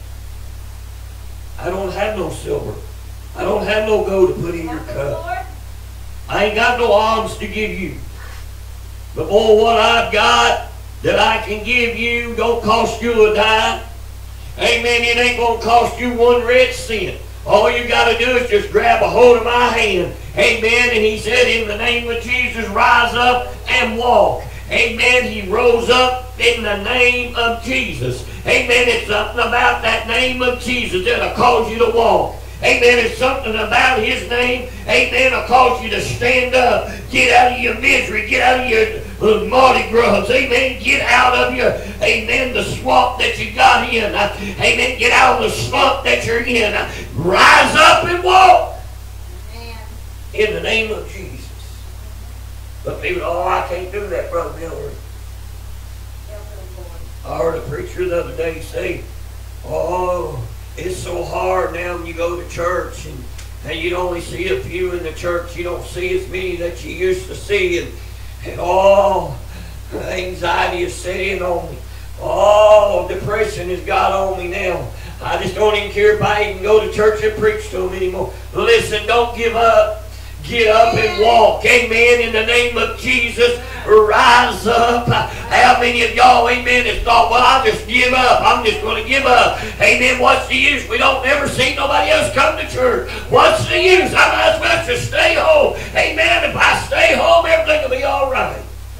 I don't have no silver. I don't have no gold to put in your cup. I ain't got no alms to give you. But boy, what I've got that I can give you don't cost you a dime. Amen. It ain't going to cost you one red cent. All you got to do is just grab a hold of my hand. Amen. And he said, in the name of Jesus, rise up and walk. Amen. He rose up in the name of Jesus. Amen. It's something about that name of Jesus that'll cause you to walk. Amen. It's something about His name. Amen. Will cause you to stand up. Get out of your misery. Get out of your Mardi Gras. Amen. Get out of your, amen, the swamp that you got in. Amen. Get out of the slump that you're in. Rise up and walk. Amen. In the name of Jesus. But people, oh, I can't do that, Brother Miller. I heard a preacher the other day say, oh, it's so hard now when you go to church and you only see a few in the church. You don't see as many that you used to see. And all anxiety is setting on me. All depression has got on me now. I just don't even care if I even go to church and preach to them anymore. Listen, don't give up. Get up and walk. Amen. In the name of Jesus, rise up. How many of y'all, amen, has thought, well, I'll just give up. I'm just going to give up. Amen. What's the use? We don't ever see nobody else come to church. What's the use? I might as well just stay home. Amen. If I stay home, everything will be all right.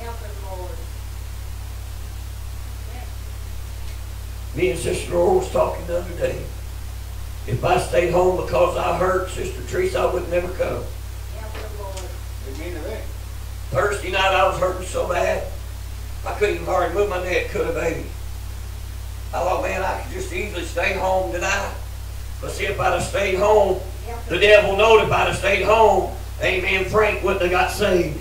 Me and Sister Laura was talking the other day. If I stayed home because I hurt Sister Teresa, I would never come. Thursday night I was hurting so bad I couldn't even hardly move my neck, could have, baby. I thought, man, I could just easily stay home tonight. But see, if I'd have stayed home, the devil knowed if I'd have stayed home, amen, Frank wouldn't have got saved.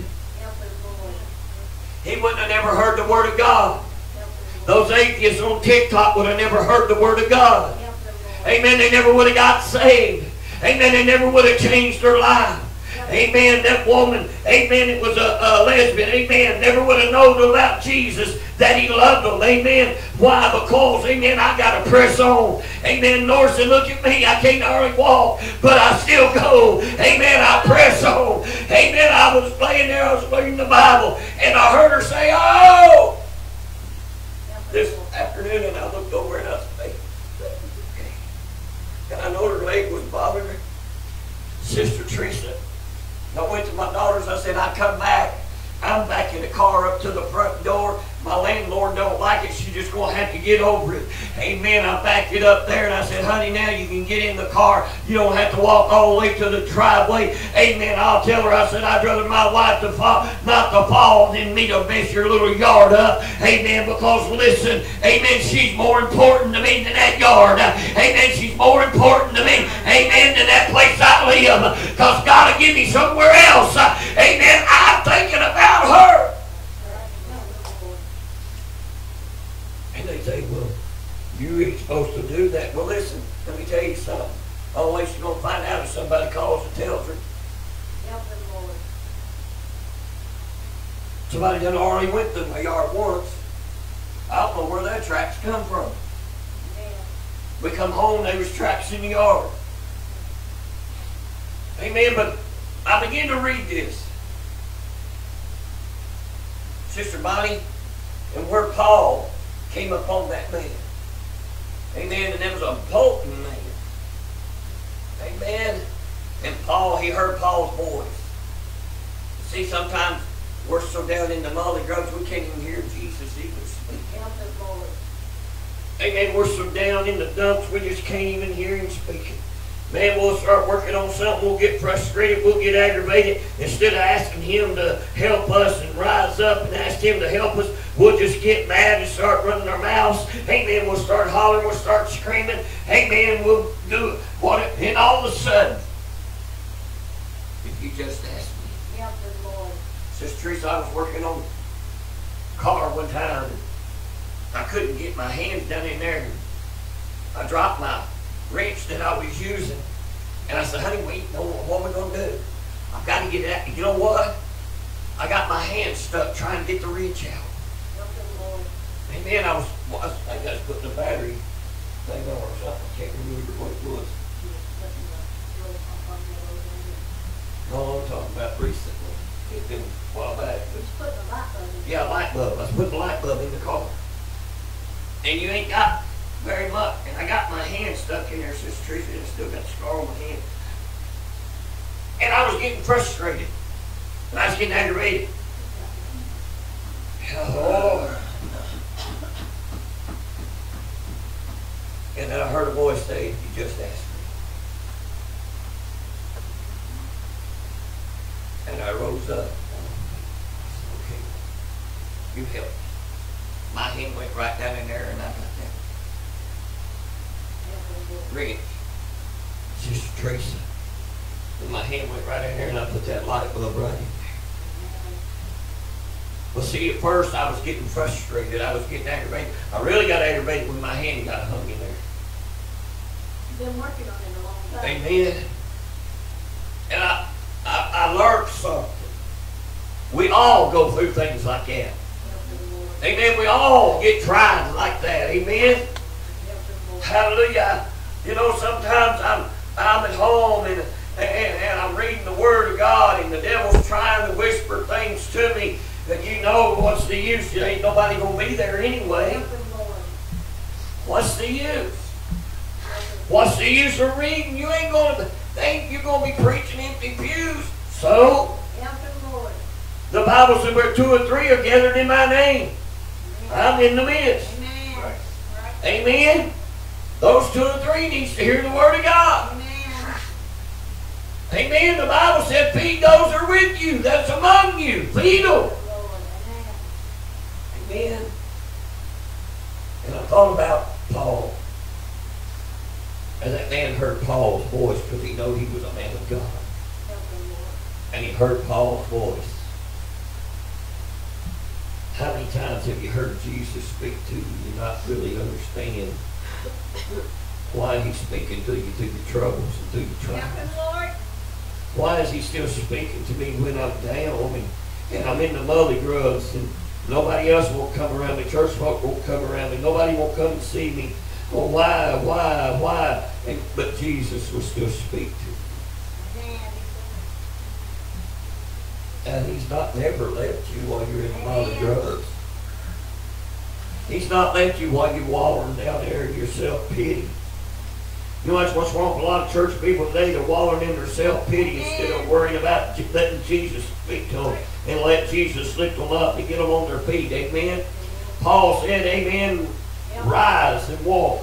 He wouldn't have never heard the Word of God. Those atheists on TikTok would have never heard the Word of God. Amen, they never would have got saved. Amen, they never would have changed their life. Amen. That woman, amen, it was a lesbian, amen, never would have known about Jesus, that He loved them. Amen. Why? Because, amen, I got to press on. Amen. Lord said, look at me. I can't hardly walk, but I still go. Amen. I press on. Amen. I was laying there, I was reading the Bible, and I heard her say, oh! This afternoon, and I looked over and I said, okay. And I know her leg was bothering her. Sister Teresa. I went to my daughters. I said, I come back. I'm backing the car up to the front door. My landlord don't like it. She's just going to have to get over it. Amen. I backed it up there and I said, honey, now you can get in the car. You don't have to walk all the way to the driveway. Amen. I'll tell her, I said, I'd rather my wife to fall, not to fall than me to mess your little yard up. Amen. Because listen, amen, she's more important to me than that yard. Amen. She's more important to me. Amen. Than that place I live. Because God will give me somewhere else. Amen. I'm thinking about her. And they say, well, you ain't supposed to do that. Well, listen, let me tell you something. Only way she's going to find out if somebody calls and tells her. Somebody done already went through my yard once. I don't know where that tracks come from. We come home, there was tracks in the yard. Amen, but I began to read this. Sister Bonnie, and where Paul came upon that man. Amen. And there was a Bolton man. Amen. And Paul, he heard Paul's voice. See, sometimes we're so down in the molly grubs we can't even hear Jesus even speak. Amen. We're so down in the dumps we just can't even hear Him speaking. Man, we'll start working on something, we'll get frustrated, we'll get aggravated. Instead of asking Him to help us and rise up and ask Him to help us, we'll just get mad and start running our mouths. Amen. We'll start hollering, we'll start screaming. Amen. We'll do what, and all of a sudden, if you just ask me. Help the Lord. Sister Teresa, I was working on a car one time. I couldn't get my hands down in there. I dropped my wrench that I was using. And I said, honey, wait, what am I going to do? I've got to get that. You know what? I got my hand stuck trying to get the wrench out. Amen. I think I was putting a battery thing on or something. I can't remember what it was. No, I'm talking about recently. It's been a while back. Yeah, a light bulb. I was putting a light bulb in the car. And you ain't got very much. And I got my hand stuck in there, Sister Teresa, and I still got the scar on my hand. And I was getting frustrated. And I was getting aggravated. Oh. And then I heard a voice say, you just asked me. And I rose up. Okay. You help. My hand went right down in there and I got that. Rich. Sister Teresa. And my hand went right in there and I put that light bulb right in there. Well, see, at first I was getting frustrated. I was getting aggravated. I really got aggravated when my hand got hung in there. You've been working on it a long time. Amen. And I learned something. We all go through things like that. Amen. We all get tried like that. Amen. Hallelujah. You know, sometimes I'm at home and I'm reading the Word of God and the devil's trying to whisper things to me that, you know, what's the use? There ain't nobody going to be there anyway. What's the use? What's the use of reading? You ain't going to think you're going to be preaching empty pews. So, the Bible says where 2 or 3 are gathered in my name, I'm in the midst. Amen. Amen. Those 2 or 3 needs to hear the Word of God. Amen. Amen. The Bible said, feed those that are with you, that's among you. Feed them. Amen. And I thought about Paul. And that man heard Paul's voice because he knew he was a man of God. And he heard Paul's voice. How many times have you heard Jesus speak to you and not really understand why he's speaking to you through the troubles and through the trials? Why is he still speaking to me when I'm down and I'm in the mully grubs and nobody else won't come around me, church folk won't come around me, nobody won't come and see me? Well, why? But Jesus will still speak to you. And he's not never left you while you're in the mully grubs. He's not left you while you're wallowing down there in your self-pity. You know that's what's wrong with a lot of church people today. They're wallowing in their self-pity instead of worrying about letting Jesus speak to them and let Jesus lift them up and get them on their feet. Amen. Paul said, amen, rise and walk.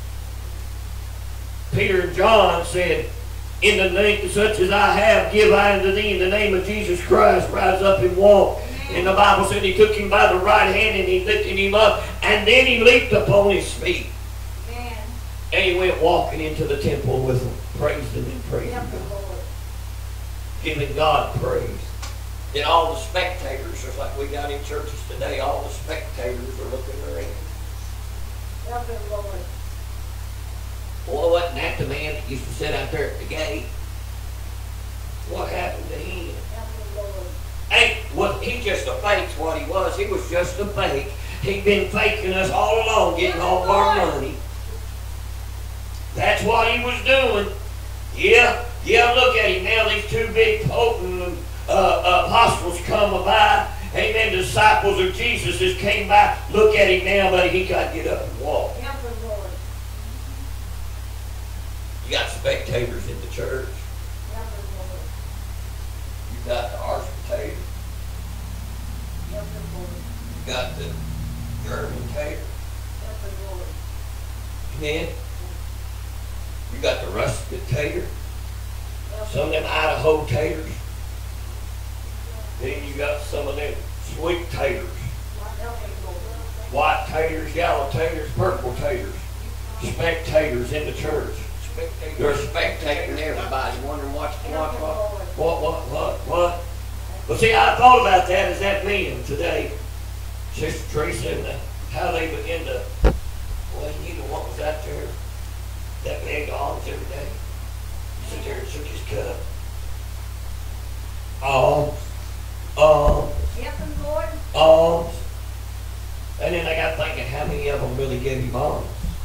Peter and John said, in the name such as I have, give I unto thee in the name of Jesus Christ, rise up and walk. And the Bible said he took him by the right hand and he lifted him up, and then he leaped upon his feet. And he went walking into the temple with them, praising and praising God. Giving God praise. And all the spectators, just like we got in churches today, all the spectators are looking around. Boy, wasn't that the man that used to sit out there at the gate? What happened to him? He just a fake's what he was. He was just a fake. He'd been faking us all along, getting all of our money. That's what he was doing. Yeah, look at him now. These 2 big potent apostles come by. Amen. Disciples of Jesus just came by. Look at him now, buddy. He got to get up and walk. You got spectators in the church. You got the arch potato. You got the German tater. Amen. You got the rustic tater. Some of them Idaho taters. Then you got some of them sweet taters. White taters, yellow taters, purple taters. Spectators in the church. They're spectating everybody, wondering what. Well, see, I thought about that as that men today, Sister Teresa, and how they begin to, well, you know what was out there? That big alms every day. He sit there and shook his cup. Alms. And then I got thinking, how many of them really gave him alms?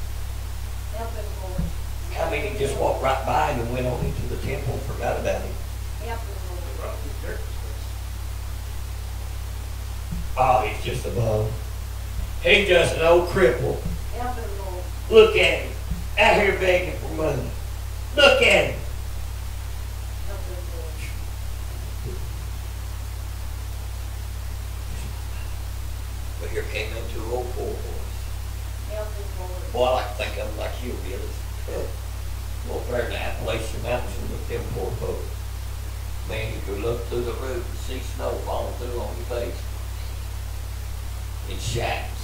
How many just walked right by him and went on into the temple and forgot about him? Oh, he's just a bum. He's just an old cripple. Look at him. Out here begging for money. Look at him. came into a old poor voice. Help us, Lord. Boy, I like to think of them like hillbillies. Well, there in the Appalachian Mountains and with them poor folks. Man, you could look through the roof and see snow falling through on your face. In shacks.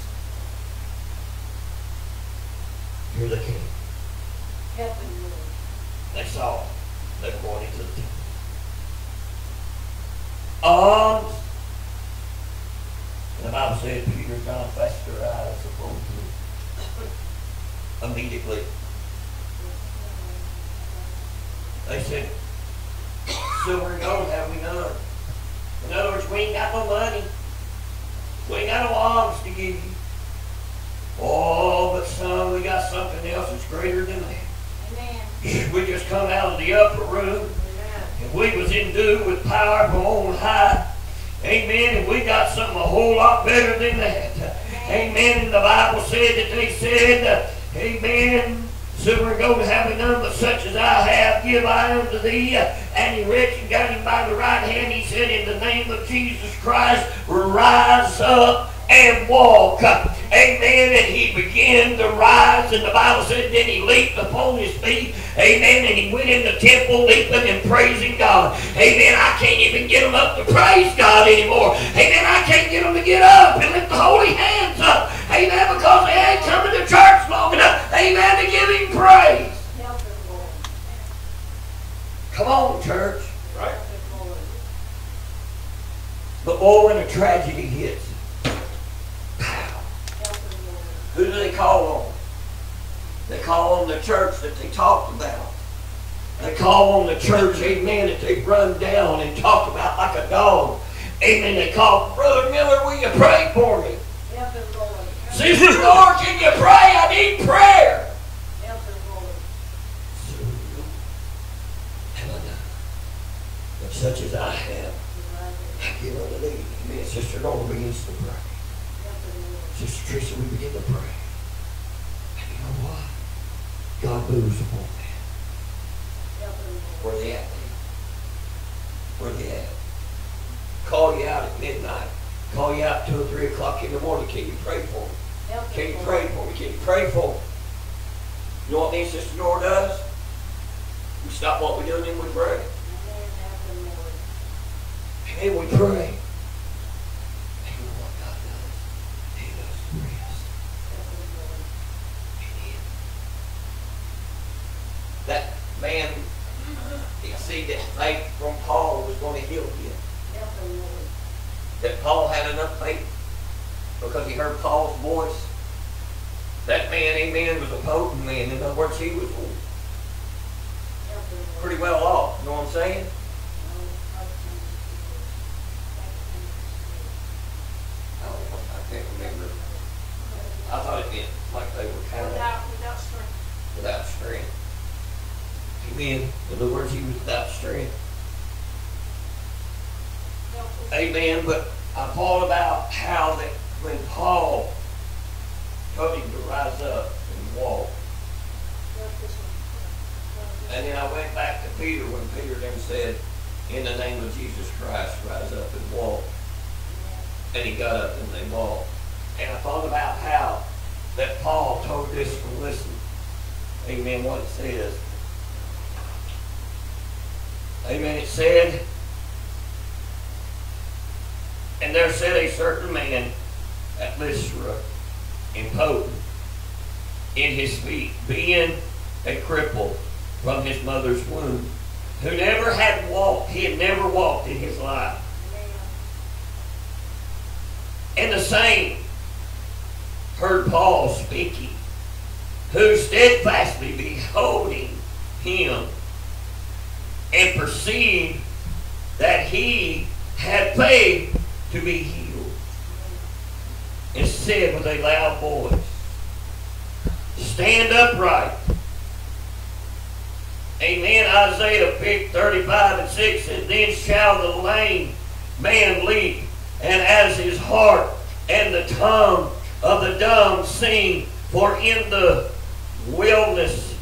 Here they came. Help us, Lord. They saw they were going into the temple. Arms. And the Bible said Peter and John fastened their eyes upon him. Immediately. They said, silver and gold have we none. In other words, we ain't got no money. We ain't got no alms to give you. Oh, but son, we got something else that's greater than that. Amen. We just come out of the upper room, Amen. and we was endued with power from on high. Amen. And we got something a whole lot better than that. Amen. And the Bible said that they said, amen, silver and gold have we none, but such as I have give I unto thee. And he reached and got him by the right hand. He said, in the name of Jesus Christ, rise up and walk. Amen. And he began to rise, and the Bible said then he leaped upon his feet. Amen. And he went in the temple leaping and praising God. Amen. I can't even get them up to praise God anymore. Amen. I can't get them to get up and lift the holy hands up. Amen. Because they ain't coming to church long enough. Amen. To give him praise. Help us, Lord. Come on, church. Right? Help us, Lord. But boy, when a tragedy hits, Help us, Lord. who do they call on? They call on the church that they talked about. They call on the church, amen, that they run down and talk about like a dog. Amen. They call, Brother Miller, will you pray for me? Help us, Lord. Sister Lord, can you pray? I need prayer. Help us, Lord. But such as I have, I give unto thee. Amen. Sister Nora begins to pray. Help us, Lord. Sister Teresa, we begin to pray. And you know what? God moves upon that. Help us, Lord. Where they at? Where they at? Call you out at midnight. Call you out 2 or 3 o'clock in the morning. Can you pray for me? Help us, Can you Lord. pray for me? Can you pray for me? You know what me and Sister Nora does? We stop what we're doing and we pray. Amen. Help us, Lord. And we pray. And you know what God does? He does the rest. Help us, Lord. Amen. That man, he see that faith from Paul was going to heal him. Help us, Lord. That Paul had enough faith because he heard Paul's voice. That man, amen, was a potent man. In other words, he was Help us, Lord. pretty well off. You know what I'm saying? I can't remember. I thought it meant like they were kind of Without strength. without strength. Amen. In other words, he was without strength. Help us. Amen. But I thought about how that when Paul told him to rise up and walk, Help us, Lord. and then I went back to Peter when Peter then said, in the name of Jesus Christ, rise up and walk. And he got up and they walked. And I thought about how that Paul told this one, listen, amen, what it says. Amen, it said, and there said a certain man at Lystra, impotent in his feet, being a cripple from his mother's womb, who never had walked, he had never walked in his life. And the same heard Paul speaking, who steadfastly beholding him and perceived that he had faith to be healed, and said with a loud voice, stand upright. Amen. Isaiah 35:6 says, then shall the lame man leap, and as his heart and the tongue of the dumb sing, for in the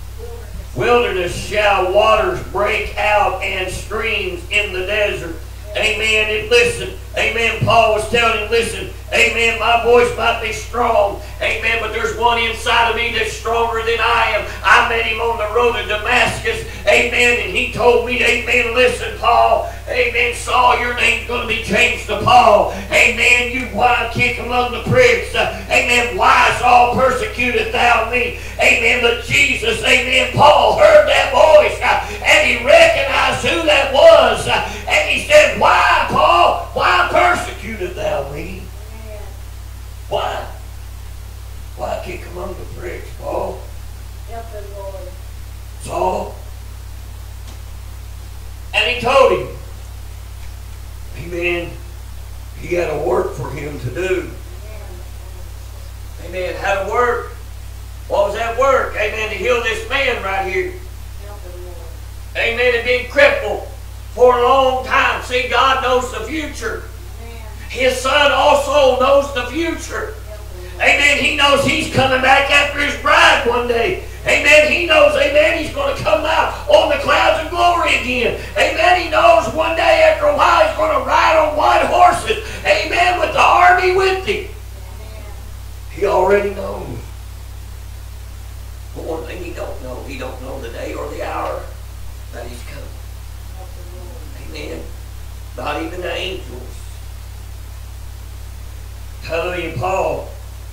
wilderness shall waters break out and streams in the desert. Amen. And listen, amen, Paul was telling him, listen, amen, my voice might be strong, amen, but there's one inside of me that's stronger than I am. I met him on the road to Damascus, amen, and he told me, amen, listen, Paul, amen, Saul, your name's going to be changed to Paul. Amen, you wild kick among the pricks. Amen, why Saul persecuteth thou me? Amen, but Jesus, amen, Paul heard that voice, and he recognized who that was, and he said, why, Paul? Why persecuteth thou me? Why? Why kick among the pricks, Paul? Help the Lord. Saul? And he told him, amen, he had a work for him to do. Amen, had a work. What was that work? Amen, to heal this man right here. Help the Lord. Amen, had been crippled for a long time. See, God knows the future. Amen. His son also knows the future. Amen, he knows he's coming back after his bride one day. Amen, he knows, amen, he's going to come out on the clouds of glory again. Amen, he knows one day after a while he's going to ride on white horses. Amen, with the army with him. He already knows. But one thing he don't know the day or the hour that he's coming. Amen. Not even the angels. Hallelujah. Paul,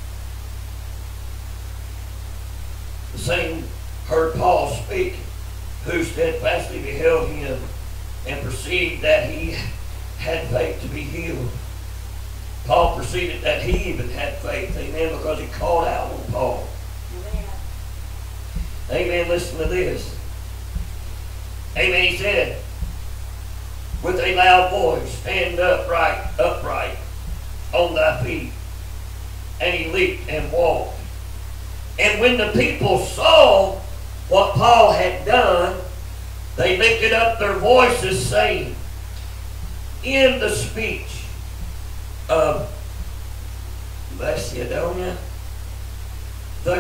the same heard Paul speak, who steadfastly beheld him and perceived that he had faith to be healed. Paul perceived that he even had faith, amen, because he called out on Paul. Amen. Amen, listen to this. Amen, he said, with a loud voice, stand upright on thy feet. And he leaped and walked. And when the people saw what Paul had done, they lifted up their voices, saying, in the speech of Macedonia, the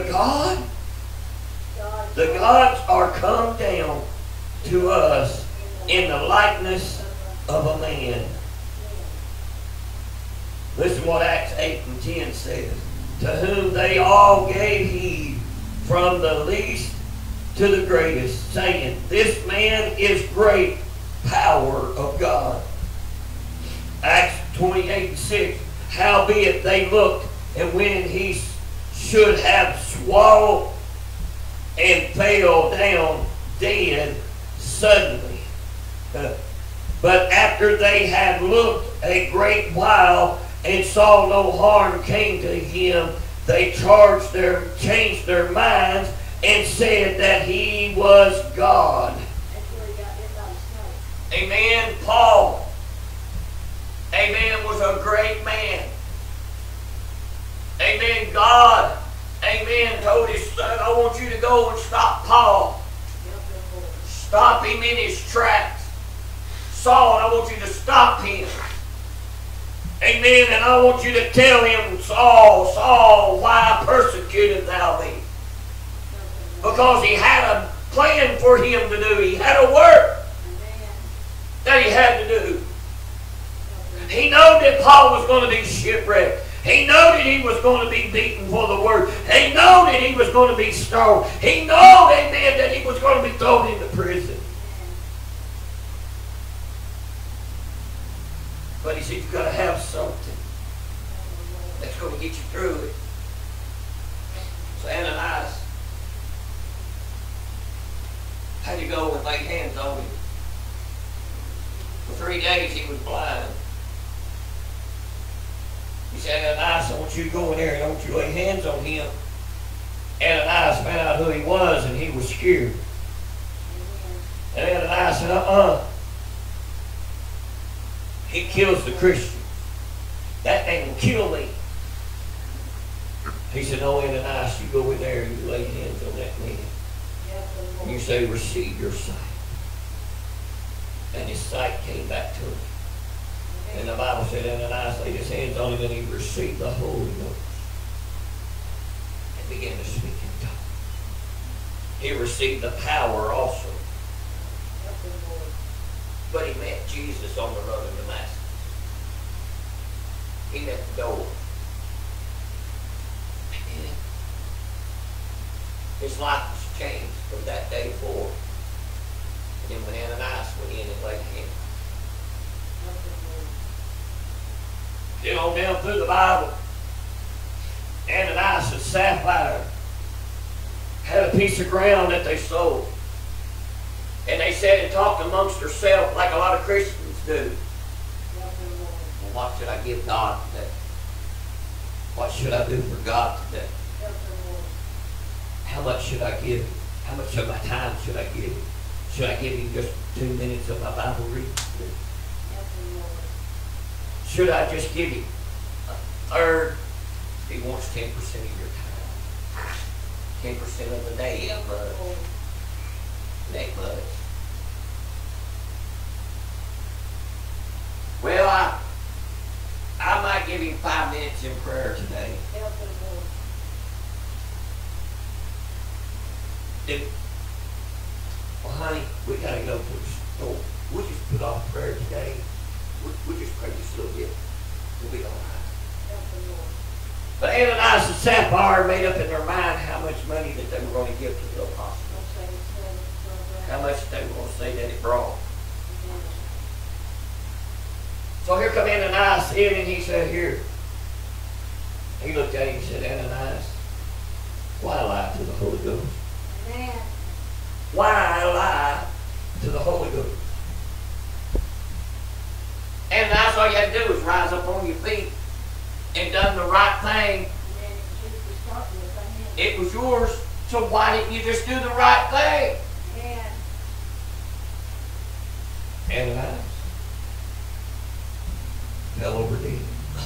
gods are come down to us in the likeness of a man. Listen what Acts 8 and 10 says. To whom they all gave heed, from the least to the greatest, saying, this man is great power of God. Acts 28 and 6. Howbeit they looked, and when he should have swallowed and fell down dead suddenly. But after they had looked a great while and saw no harm came to him, they changed their minds and said that he was God. Amen. Paul, amen, was a great man. Amen. God, amen, told his son, I want you to go and stop Paul. Stop him in his tracks. Saul, I want you to stop him. Amen. And I want you to tell him, Saul, Saul, why persecutest thou me? Because he had a plan for him to do. He had a work that he had to do. He knew that Paul was going to be shipwrecked. He knew that he was going to be beaten for the word. He knew that he was going to be stoned. He knew, amen, that he was going to be thrown into prison. But he said, you've got to have something that's going to get you through it. So Ananias had to go and lay hands on him. For 3 days he was blind. He said, Ananias, I want you to go in there and I want you to lay hands on him. Ananias found out who he was and he was scared. And Ananias said, He kills the Christians. That man will kill me. He said, no, Ananias, you go in there and you lay hands on that man. And you say, receive your sight. And his sight came back to him. And the Bible said Ananias laid his hands on him and he received the Holy Ghost. And began to speak in tongues. He received the power also. But he met Jesus on the road to Damascus. He met the door. And his life was changed from that day forward. And then when Ananias went in and laid hands. Get on down through the Bible. Ananias and Sapphira had a piece of ground that they sold. And they sat and talked amongst themselves like a lot of Christians do. Well, what should I give God today? What should I do for God today? How much should I give? How much of my time should I give? Should I give him just 2 minutes of my Bible reading? Should I just give him a third? He wants 10% of your time. 10% of the day ain't much. It ain't much. Well, I might give him 5 minutes in prayer today. Well, honey, we gotta go to the store. We'll just put off prayer today. We'll just pray just a little bit. We'll be all right. But Ananias and Sapphira made up in their mind how much money that they were going to give to the apostle. How much they were going to say that it brought. So here come Ananias in, and he said, here. He looked at him and said, Ananias, why lie to the Holy Ghost? Amen. Why lie to the Holy Ghost? Ananias, all you had to do was rise up on your feet and done the right thing. It was yours, so why didn't you just do the right thing? Ananias fell over dead.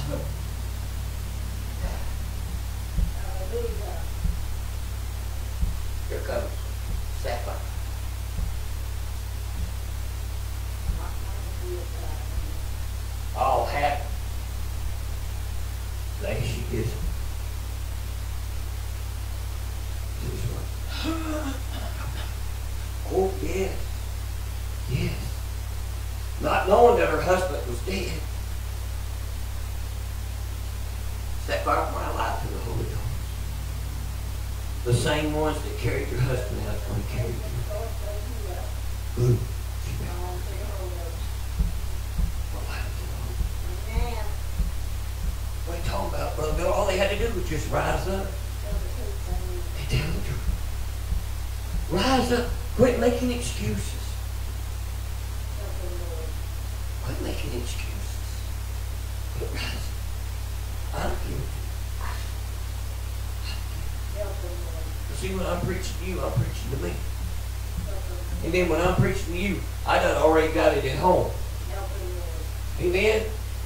Here comes Sapphira. All happy. There she is. Oh, yes. Yes. Not knowing that her husband was dead. Sapphira, why lie to the Holy Ghost? The same ones that carried your husband out going to carry you. Ooh. What are you talking about, Brother Bill? All they had to do was just rise up and tell the truth. Rise up. Quit making excuses. Quit making excuses. Quit rising. I'm guilty. See, when I'm preaching to you, I'm preaching to me. And then when I'm preaching to you, I done already got it at home. Amen?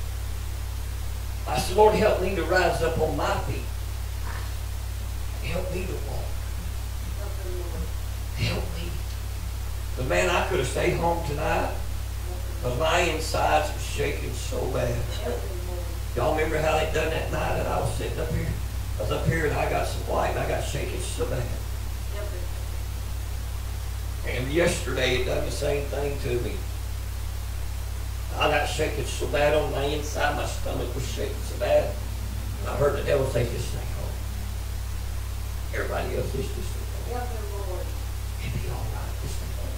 I said, Lord, help me to rise up on my feet. Help me to walk. Help me. But man, I could have stayed home tonight because my insides were shaking so bad. Y'all remember how they done that night that I was sitting up here? I was up here and I got some light and I got shaking so bad. And yesterday it done the same thing to me. I got shaking so bad on my inside, my stomach was shaking so bad. And I heard the devil say, just stay home. Everybody else is just stay home. It'll be all right, just stay home.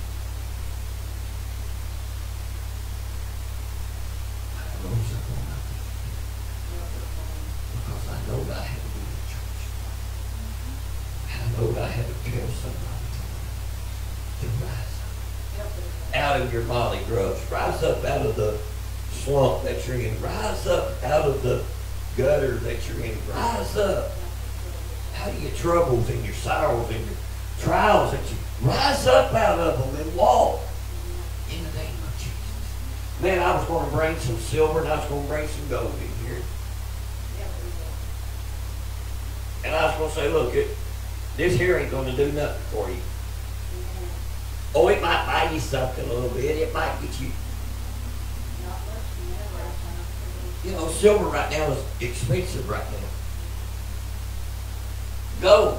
I rose up on my feet. Because I know that I had to be in church. And I know that I had to tell somebody to rise up. Out of your molly grubs. Rise up out of the slump that you're in. Rise up out of the gutter that you're in. Rise up out of your troubles and your sorrows and your trials that you rise up out of them and walk in the name of Jesus. Man, I was going to bring some silver and I was going to bring some gold in here. And I was going to say, look, this here ain't going to do nothing for you. Oh, it might buy you something a little bit. It might get you. You know, silver right now is expensive right now. Gold.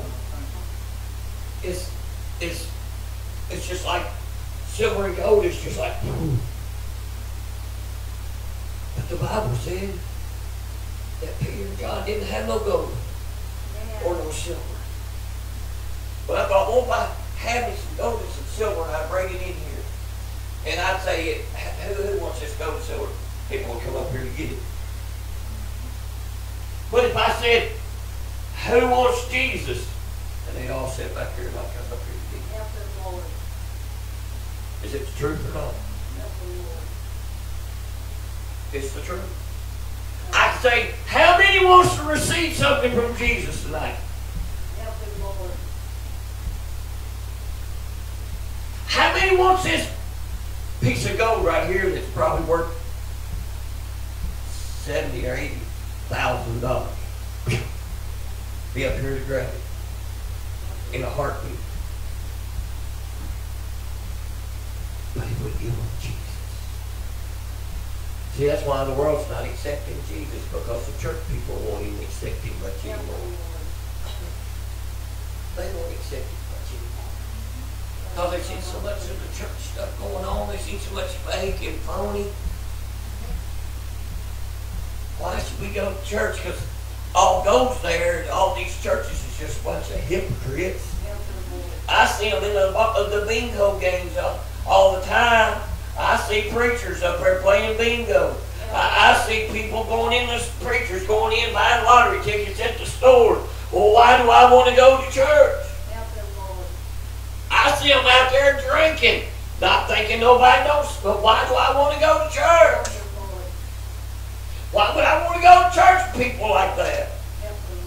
It's just like silver and gold is just like, But the Bible said that Peter and John didn't have no gold or no silver. But I thought, won't I have me some gold and some silver, and I'd bring it in here. And I'd say, who wants this gold and silver? People would come up here to get it. But if I said, who wants Jesus? And they all sit back here and I'll come up here to get it. Help them, Lord. Is it the truth or not? Help them, Lord. It's the truth. I can say, how many wants to receive something from Jesus tonight? Help them, Lord. How many wants this piece of gold right here that's probably worth $70,000 or $80,000? Be up here to grab it in a heartbeat. But he would give them Jesus. See, that's why the world's not accepting Jesus, because the church people won't even accept him much Help them, anymore. Lord. They won't accept him much anymore. Because they've seen so much of the church stuff going on. They've seen so much fake and phony. Why should we go to church? Because all goes there, all these churches is just a bunch of hypocrites. Help them, Lord. I see them in the bingo games all the time. I see preachers up there playing bingo. I see people going in, preachers going in buying lottery tickets at the store. Well, why do I want to go to church? Help them, Lord. I see them out there drinking, not thinking nobody knows, but why do I want to go to Help church? them, Lord. Why would I want to go to church with people like that? Help them,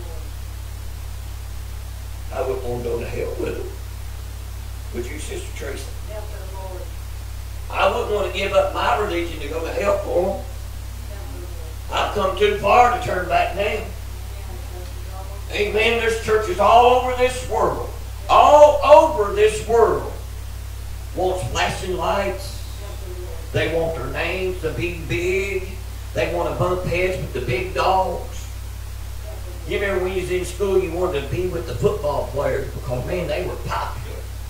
Lord. I wouldn't want to go to hell with them. Would you, Sister Tracy? Help them, Lord. I wouldn't want to give up my religion to go to hell for them. Help them, Lord. I've come too far to turn back now. Amen. There's churches all over this world. All over this world. Want flashing lights. They want their names to be big. They want to bump heads with the big dogs. You remember when you was in school, you wanted to be with the football players because, man, they were popular.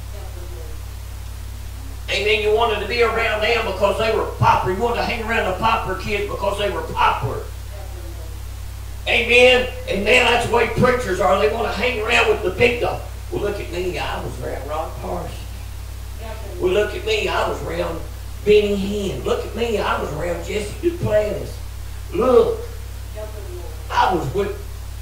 Amen. You wanted to be around them because they were popular. You wanted to hang around the popular kids because they were popular. Amen. And now that's the way preachers are. They want to hang around with the big dog. Well, look at me. I was around Ron Parsons. Well, look at me. I was around Benny Hinn. Look at me. I was around Jesse Duplantis. Look. I was with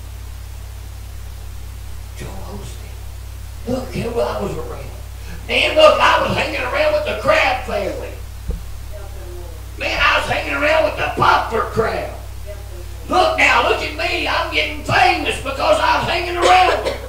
Joe Osteen. Look who I was around. Man, look, I was hanging around with the Crab family. Man, I was hanging around with the popular crowd. Look now, look at me. I'm getting famous because I was hanging around them.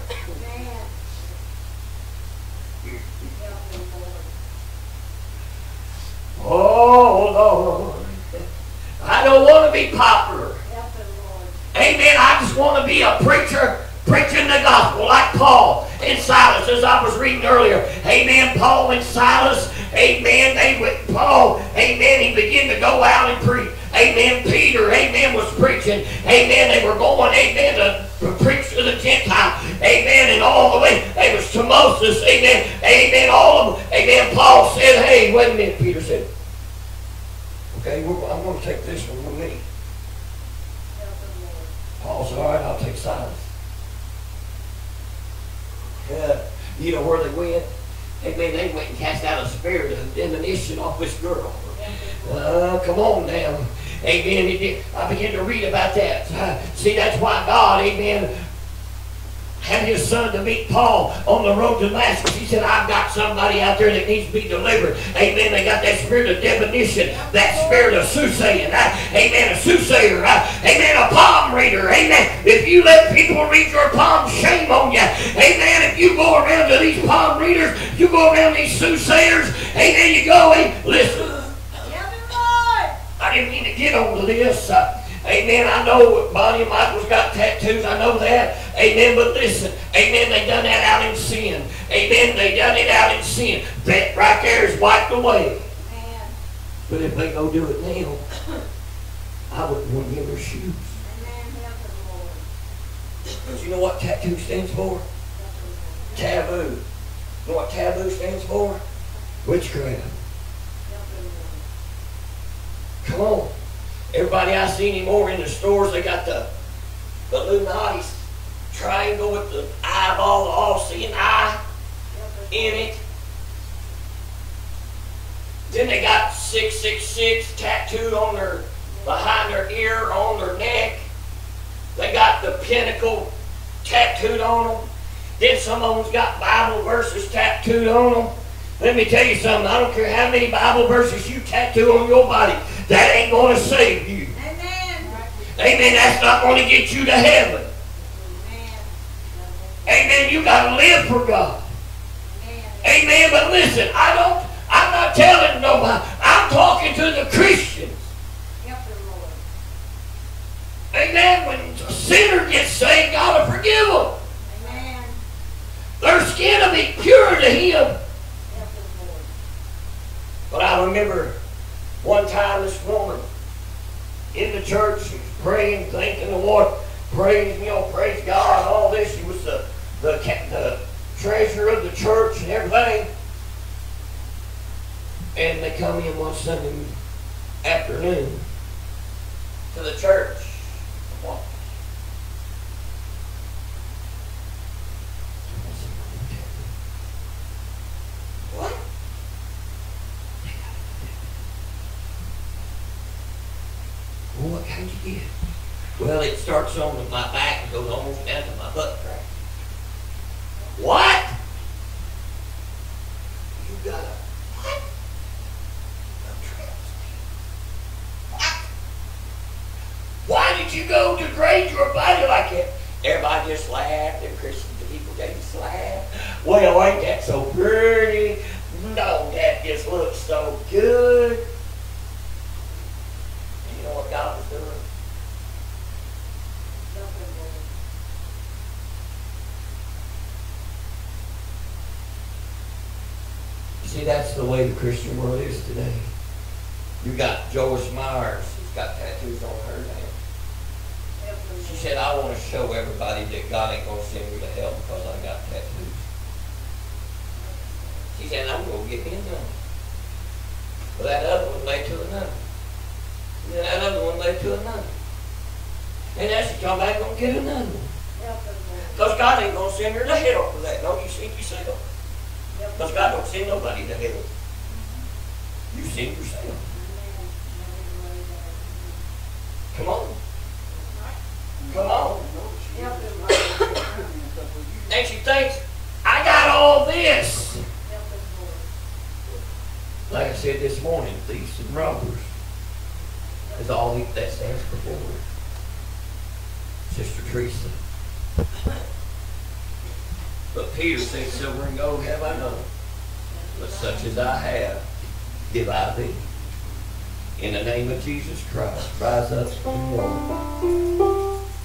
Oh, Lord. I don't want to be popular. Amen. I just want to be a preacher preaching the gospel like Paul and Silas, as I was reading earlier. Amen. Paul and Silas, amen, Paul, amen, he began to go out and preach. Amen. Peter, amen, was preaching. Amen. They were going, amen, to preach to the Gentile. Amen. And all the way, they was Timotheus. Amen. Amen. All of them. Amen. Paul said, hey, wait a minute. Peter said, okay, I'm going to take this one with me. Paul said, all right, I'll take Silas. You know where they went? Amen. They went and cast out a spirit of divination off this girl. Come on now. Amen. I began to read about that. See, that's why God, amen, had his son to meet Paul on the road to Damascus. He said, I've got somebody out there that needs to be delivered. Amen. They got that spirit of divination, that spirit of soothsaying. Amen. A soothsayer. Amen. A palm reader. Amen. If you let people read your palm, shame on you. Amen. If you go around to these palm readers, you go around these soothsayers, amen, you go and listen. I didn't mean to get onto this. Amen. I know Bonnie and Michael's got tattoos. I know that. Amen. But listen. Amen. They done that out in sin. Amen. They done it out in sin. That right there is wiped away. Amen. But if they go do it now, I wouldn't want to give their shoes. Because you know what tattoo stands for? Taboo. You know what taboo stands for? Witchcraft. Come on. Everybody I see anymore in the stores, they got the Illuminati triangle with the eyeball, the all-seeing eye in it. Then they got 666 tattooed on their, behind their ear, on their neck. They got the pinnacle tattooed on them. Then some of them's got Bible verses tattooed on them. Let me tell you something. I don't care how many Bible verses you tattoo on your body. That ain't going to save you. Amen. Amen. That's not going to get you to heaven. Amen. You got to live for God. Amen. But listen, I'm not telling nobody. I'm talking to the Christians. Amen. When a sinner gets saved, God will forgive them. Amen. Their skin will be pure to Him. But I remember one time this woman in the church, she was praying, thanking the Lord, praise God, all this. She was the treasurer of the church and everything. And they come in one Sunday afternoon to the church. What? Well, what kind you get? Well, it starts on my back and goes almost down to my butt crack. What? You got a what? A transplant. What? Why did you go degrade your body like that? Everybody just laughed. The Christian people, they just laughed. Well, ain't that so pretty? No, that just looks so good. You know what God was doing? You see, that's the way the Christian world is today. You got Joyce Myers. She's got tattoos on her now. She said, I want to show everybody that God ain't going to send me to hell because I got tattoos. She said, I'm going to get me another. But that other one led to another. And then that other one led to another. And now she's come back and get another one. Because God ain't going to send her to hell for that. Don't you send yourself? Because God don't send nobody to hell. You send yourself. Come on. Come on. And she thinks, I got all this. Like I said this morning, thieves and robbers is all that stands before her. Sister Teresa. But Peter said, silver and gold have I none, but such as I have, give I thee. In the name of Jesus Christ, rise up and walk.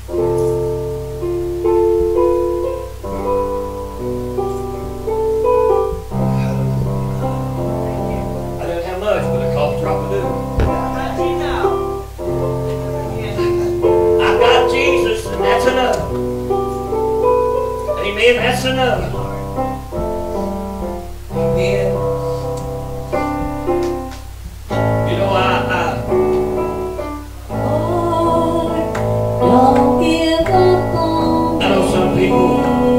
I don't have much, but a cough drop will do. I've got Jesus, and that's enough. Amen, that's enough. Amen. You know, I know some people,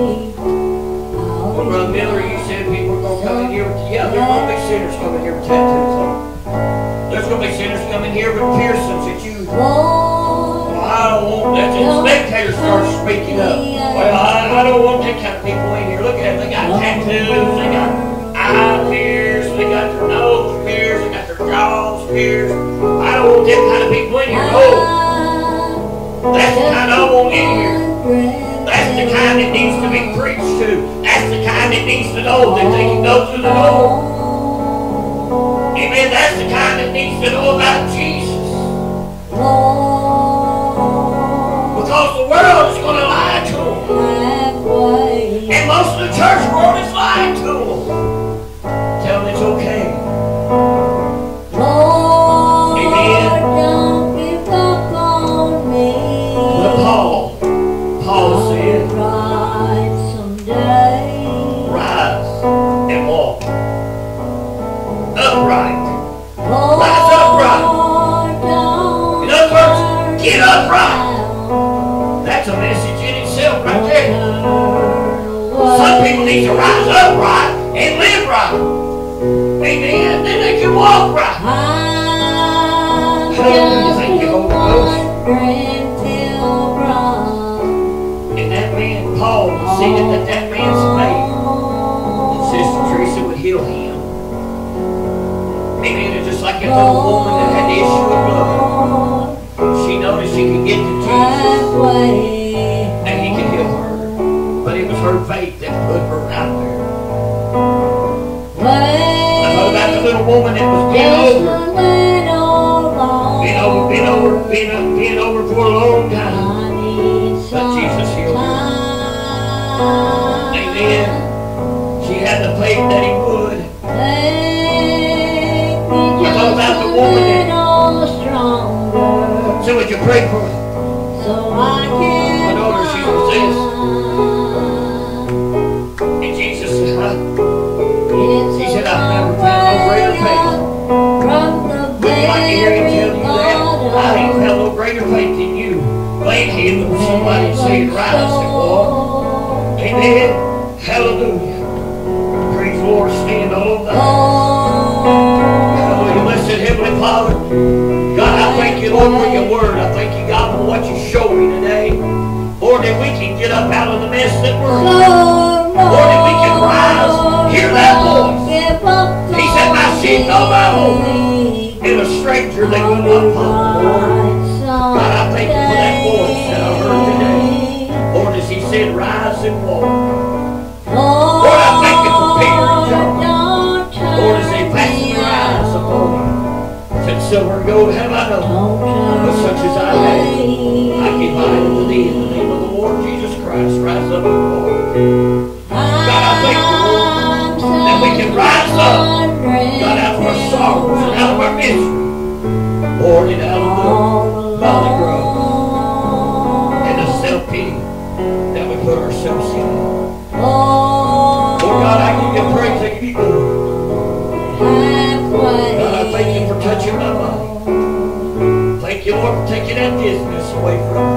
when Brother Miller, you said people are going to come in here with, yeah, there's going to be sinners coming here with tattoos on. There's going to be sinners coming here with piercings that you, I don't want that. The spectators start speaking up. Well, I don't want that kind of people in here. Look at them. They got tattoos. They got eye pierced. They got their nose pierced. They got their jaws pierced. I don't want that kind of people in here. No. That's the kind I want in here. That's the kind that needs to be preached to. That's the kind that needs to know that they can go through the door. Amen. That's the kind that needs to know about Jesus. Because the world is going to lie to them. And most of the church world is lying to them. Tell them it's okay. Amen. But Paul said, rise and walk. Upright. Rise upright. In other Get upright. That's a message in itself right there. Some people need to rise up right and live right. Amen. Then they can walk right. Hallelujah. Thank you, Holy Ghost. And that man, Paul, seeing that man's faith, and Sister Teresa would heal him. Amen. It's just like that little woman that had the issue of blood. She noticed she could get to Jesus and he could heal her. But it was her faith that put her out there. I thought about the little woman that was been over for a long time. But Jesus healed her. Amen. She had the faith that he would. I thought about the woman that. So would you pray for me? My daughter, she's possessed. And Jesus said, he said, I've never found no greater faith. Wouldn't you like to hear him tell you that? I ain't found no greater faith than you. Laying hands on somebody and saying, rise and walk. Amen. Hallelujah. Praise the Lord. Stand all over the house. Hallelujah. Blessed Heavenly Father. God, I thank you, Lord, for your word. I thank you, God, for what you showed me today. Lord, that we can get up out of the mess that we're in. Lord, that we can rise, hear that voice. He said, my sheep know my voice, and a stranger they will not follow, Lord. God, I thank you for that voice that I heard today. Lord, as he said, rise and walk. Lord, I thank you for Peter and John. Lord, as they fasten their eyes upon him. Said, silver and gold have I none, but such as I have, I give mine unto thee in the name of the Lord Jesus Christ. Rise up and walk. God, I thank you, Lord, that we can rise up, God, out of our sorrows and out of our misery, Lord, and out of the valley grove and the self-pity that we put ourselves in. Lord God, I give you praise, I give you glory. God, I thank you for touching my body. Thank you, Lord, for taking that dizziness away from me.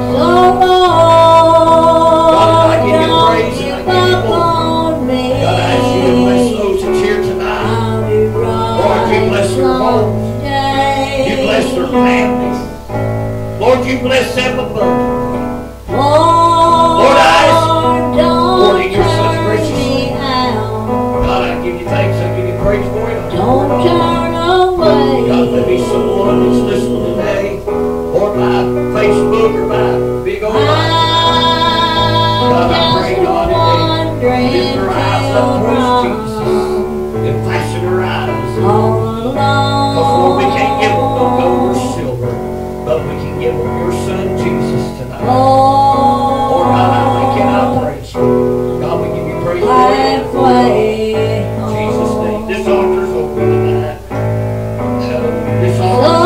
God, I give you praise and I give you glory. God, I ask you to bless those that's here tonight. Lord, you bless their homes. You bless their families. Lord, you bless them abundantly. Lord, I ask you, Lord, in your son's gracious name. God, I give you thanks, I give you praise for it. Don't turn away. God, there be someone that's listening today, or by Facebook, or by big old life. God, I pray, God, today, lift their eyes up towards Jesus, and fasten their eyes. Because, Lord, we can't give them no gold or silver, but we can give them your Son, Jesus, tonight. Lord God, I thank you and I praise you. God, we give you praise for it. In Jesus' name. This altar's open tonight. Hallelujah. This altar's open.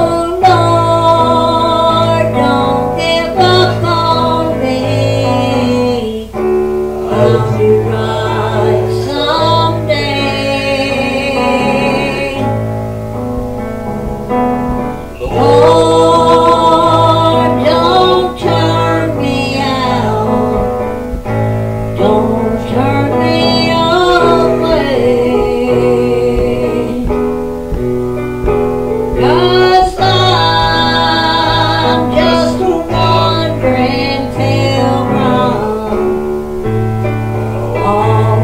Lord, don't give up on me. I'll be right someday. Lord, don't turn me out. Don't turn me away. 'Cause I'm just a wandering pilgrim all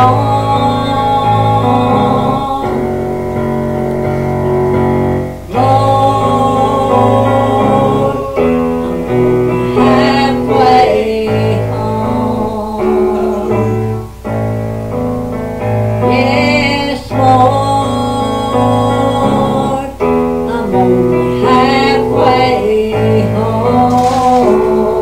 alone. Lord, I'm halfway home. Yes, Lord, I'm only halfway home.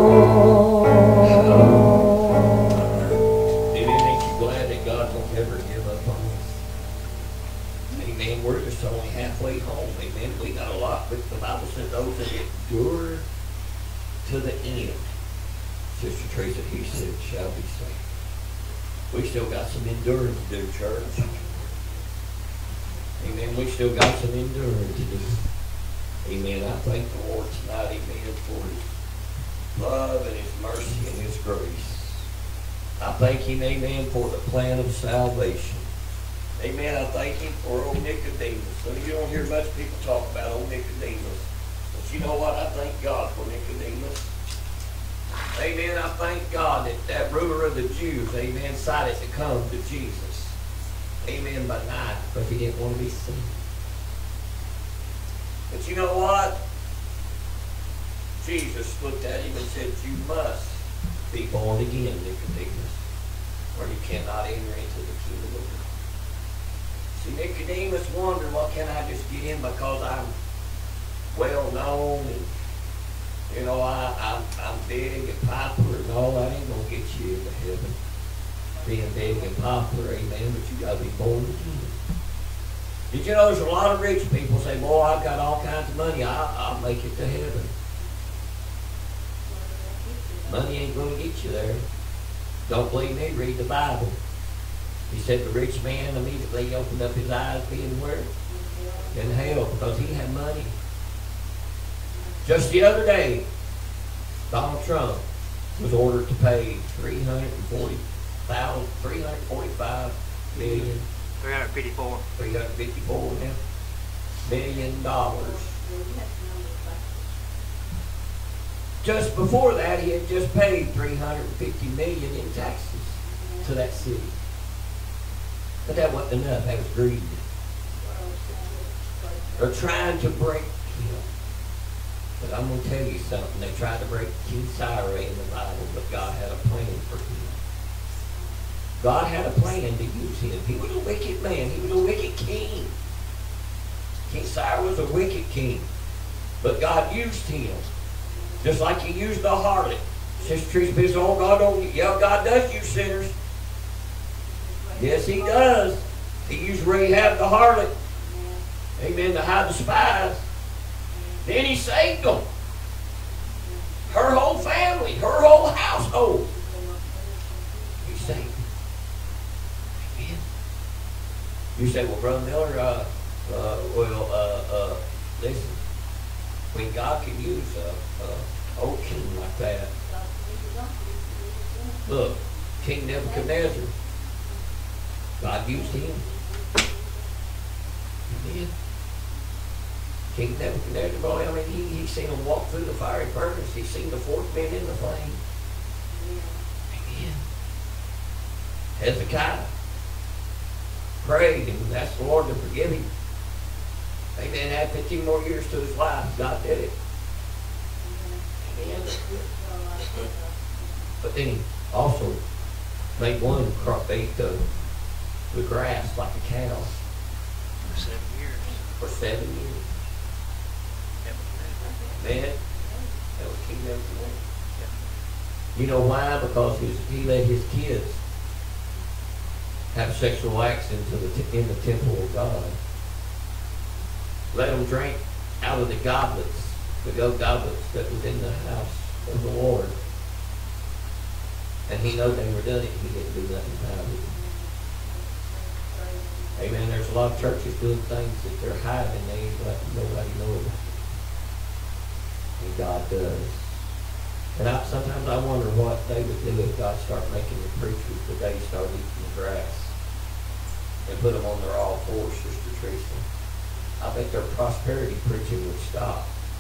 Did it make you glad that God won't ever give up on us? Amen. We're just only halfway home. Amen. We got a lot, but the Bible said those that endure to the end, Sister Teresa, he said, shall be saved. We still got some enduring to do, church. Amen. We still got some enduring to do. Amen. I thank the Lord tonight, amen, for His love and His mercy and His grace. I thank Him, amen, for the plan of salvation. Amen. I thank Him for old Nicodemus. So you don't hear much people talk about old Nicodemus. But you know what? I thank God for Nicodemus. Amen. I thank God that that ruler of the Jews, amen, decided to come to Jesus. Amen. By night, but he didn't want to be seen. But you know what? Jesus looked at him and said, you must be born again, Nicodemus, or you cannot enter into the kingdom of God. See, Nicodemus wondered, well, can I just get in because I'm well known and, you know, I'm big and popular? No, that ain't going to get you into heaven. Being big and popular, amen, but you got to be born again. Did you know there's a lot of rich people say, boy, I've got all kinds of money, I'll make it to heaven. Money ain't going to get you there. Don't believe me? Read the Bible. He said the rich man immediately opened up his eyes, being where? In hell, because he had money. Just the other day, Donald Trump was ordered to pay $345 million. 354. $354 million. Just before that, he had just paid $350 million in taxes to that city. But that wasn't enough. That was greed. They're trying to break him. But I'm going to tell you something. They tried to break King Cyrus in the Bible, but God had a plan for him. God had a plan to use him. He was a wicked man. He was a wicked king. King Cyrus was a wicked king. But God used him. Just like he used the harlot. Sister Teresa says, oh, God don't. Yeah, God does use sinners. Yes, he does. He used Rahab the harlot. Amen. To hide the spies. Then he saved them. Her whole family. Her whole household. He saved them. Amen. You say, well, Brother Miller, listen. When God can use old king like that. Look, King Nebuchadnezzar. God used him. Amen. King Nebuchadnezzar, boy, I mean, he seen him walk through the fiery furnace. He seen the fourth man in the flame. Amen. Hezekiah prayed and asked the Lord to forgive him. Amen. Had 15 more years to his life. God did it. Amen. But then he also made one crop ate the grass like a cow. For 7 years. For 7 years. Amen. That was King Nebuchadnezzar. You know why? Because he let his kids have sexual acts in the temple of God. Let them drink out of the goblets, the gold goblets that was in the house of the Lord. And he knew they were doing it. He didn't do nothing about it. Amen. There's a lot of churches doing things that they're hiding. They ain't letting nobody know about it. And God does. And sometimes I wonder what they would do if God started making the preachers today start eating the grass and put them on their all fours, Sister Teresa. I bet their prosperity preaching would stop.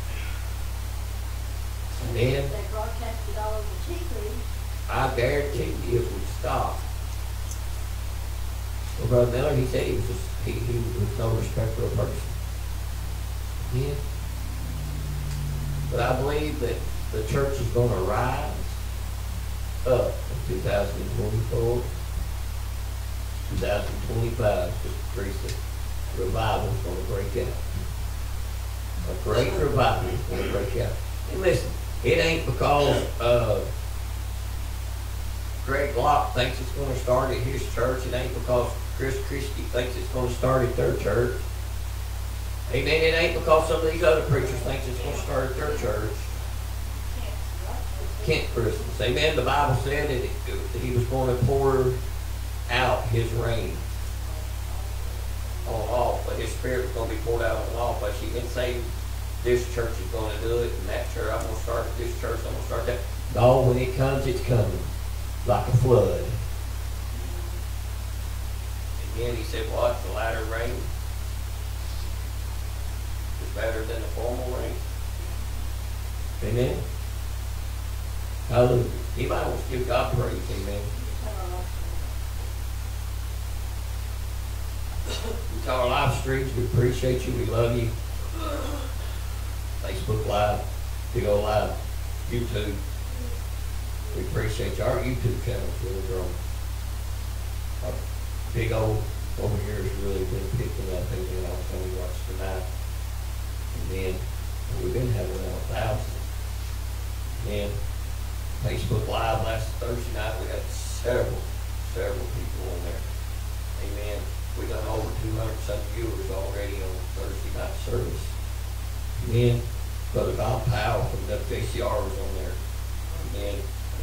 Amen. They broadcasted all over the TV. I guarantee you it would stop. Well, Brother Miller, he said he was no respecter of person. Yeah. But I believe that the church is going to rise up in 2024, 2025, Sister Teresa. Revival is going to break out. A great revival is going to break out. And listen, it ain't because Greg Locke thinks it's going to start at his church. It ain't because Chris Christie thinks it's going to start at their church. Amen. It ain't because some of these other preachers think it's going to start at their church. Kent Christmas. Amen. The Bible said that he was going to pour out his rain on all, but his spirit was going to be poured out on all. But he didn't say this church is going to do it, and that church, I'm going to start at this church, I'm going to start that. No, when it comes, it's coming like a flood. Again, he said, what? The latter rain is better than the formal rain. Amen. Hallelujah. Anybody wants to give God praise? Amen. To our live streams, we appreciate you. We love you. Facebook Live, Big Old Live, YouTube. We appreciate you. Our YouTube channel is really growing. Our Big Old over here has really been picking up. Amen. I was going to watch tonight. Amen. We've been having around 1,000. And Facebook Live last Thursday night, we had several people on there. Amen. We've done over 200-some viewers already on Thursday night service. Amen. Brother Bob Powell from WJCR was on there. Amen.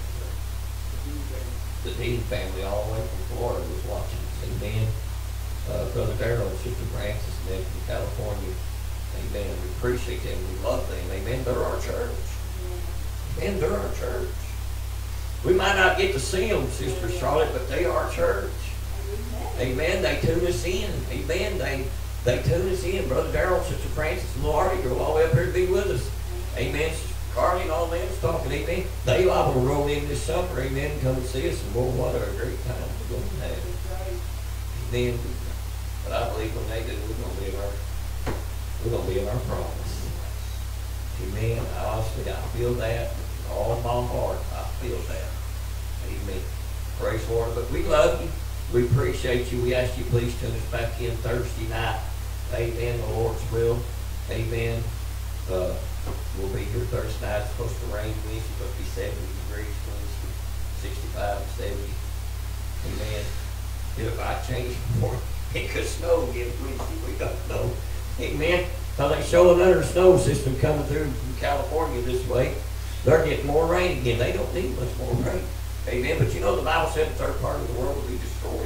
The Dean family all the way from Florida was watching us. Amen. Brother Darrell and Sister Francis and them from California. Amen. We appreciate them. We love them. Amen. They're our church. Amen. They're our church. We might not get to see them, Sister Charlotte, but they are our church. Amen. They tune us in. Amen. They tune us in. Brother Darrell, Sister Francis, and Lord, you're all the way up here to be with us. Amen. Sister Carly and all them is talking. Amen. They liable to roll in this summer. Amen. Come and see us. And boy, what a great time we're going to have. Amen. But I believe when they do, we're going to be in our promise. Amen. Honestly, I feel that with all my heart. I feel that. Amen. Praise the Lord. But we love you. We appreciate you. We ask you please tune us back in Thursday night. Amen. The Lord's will. Amen. We'll be here Thursday night. It's supposed to rain Wednesday. It's supposed to be 70 degrees Wednesday. 65 and 70. Amen. It might change before it could snow again Wednesday. We don't know. Amen. So they're showing another snow system coming through from California this way. They're getting more rain again. They don't need much more rain. Amen. But you know the Bible said the third part of the world will be destroyed.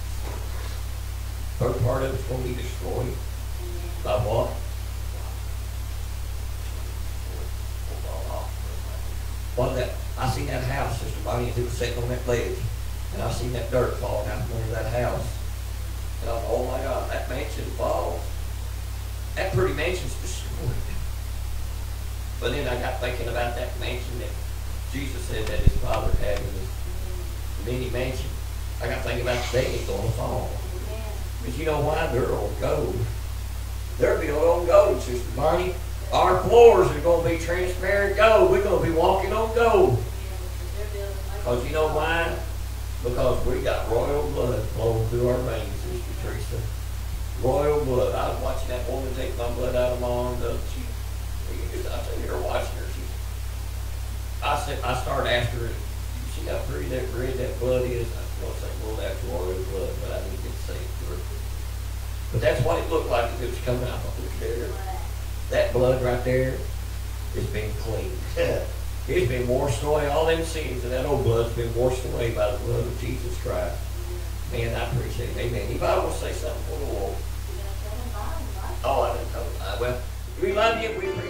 Third part of it's going to be destroyed. By what? What that? I seen that house, Sister Bonnie, as it was sitting on that ledge. And I seen that dirt falling out from under that house. And I thought, oh my God, that mansion falls. That pretty mansion's destroyed. But then I got thinking about that mansion that Jesus said that his Father had in his many mansions. I got thinking about the day it's going to fall. Because you know why? They're on gold. They're built on gold, Sister Barney. Our floors are going to be transparent gold. We're going to be walking on gold. Because you know why? Because we got royal blood flowing through our veins, Sister Teresa. Royal blood. I was watching that woman take my blood out of my arm. I said, you're watching her. I started asking her, you see how pretty that red that blood is? I was going to say, well, that's royal blood, but I didn't get to say it to her. But that's what it looked like as it was coming out of there. That blood right there has been cleaned. It's been washed away. All them sins of that old blood's been washed away by the blood of Jesus Christ. Man, I appreciate it. Amen. Anybody want to say something for the Lord? Oh, I didn't know. Well, we love you. We appreciate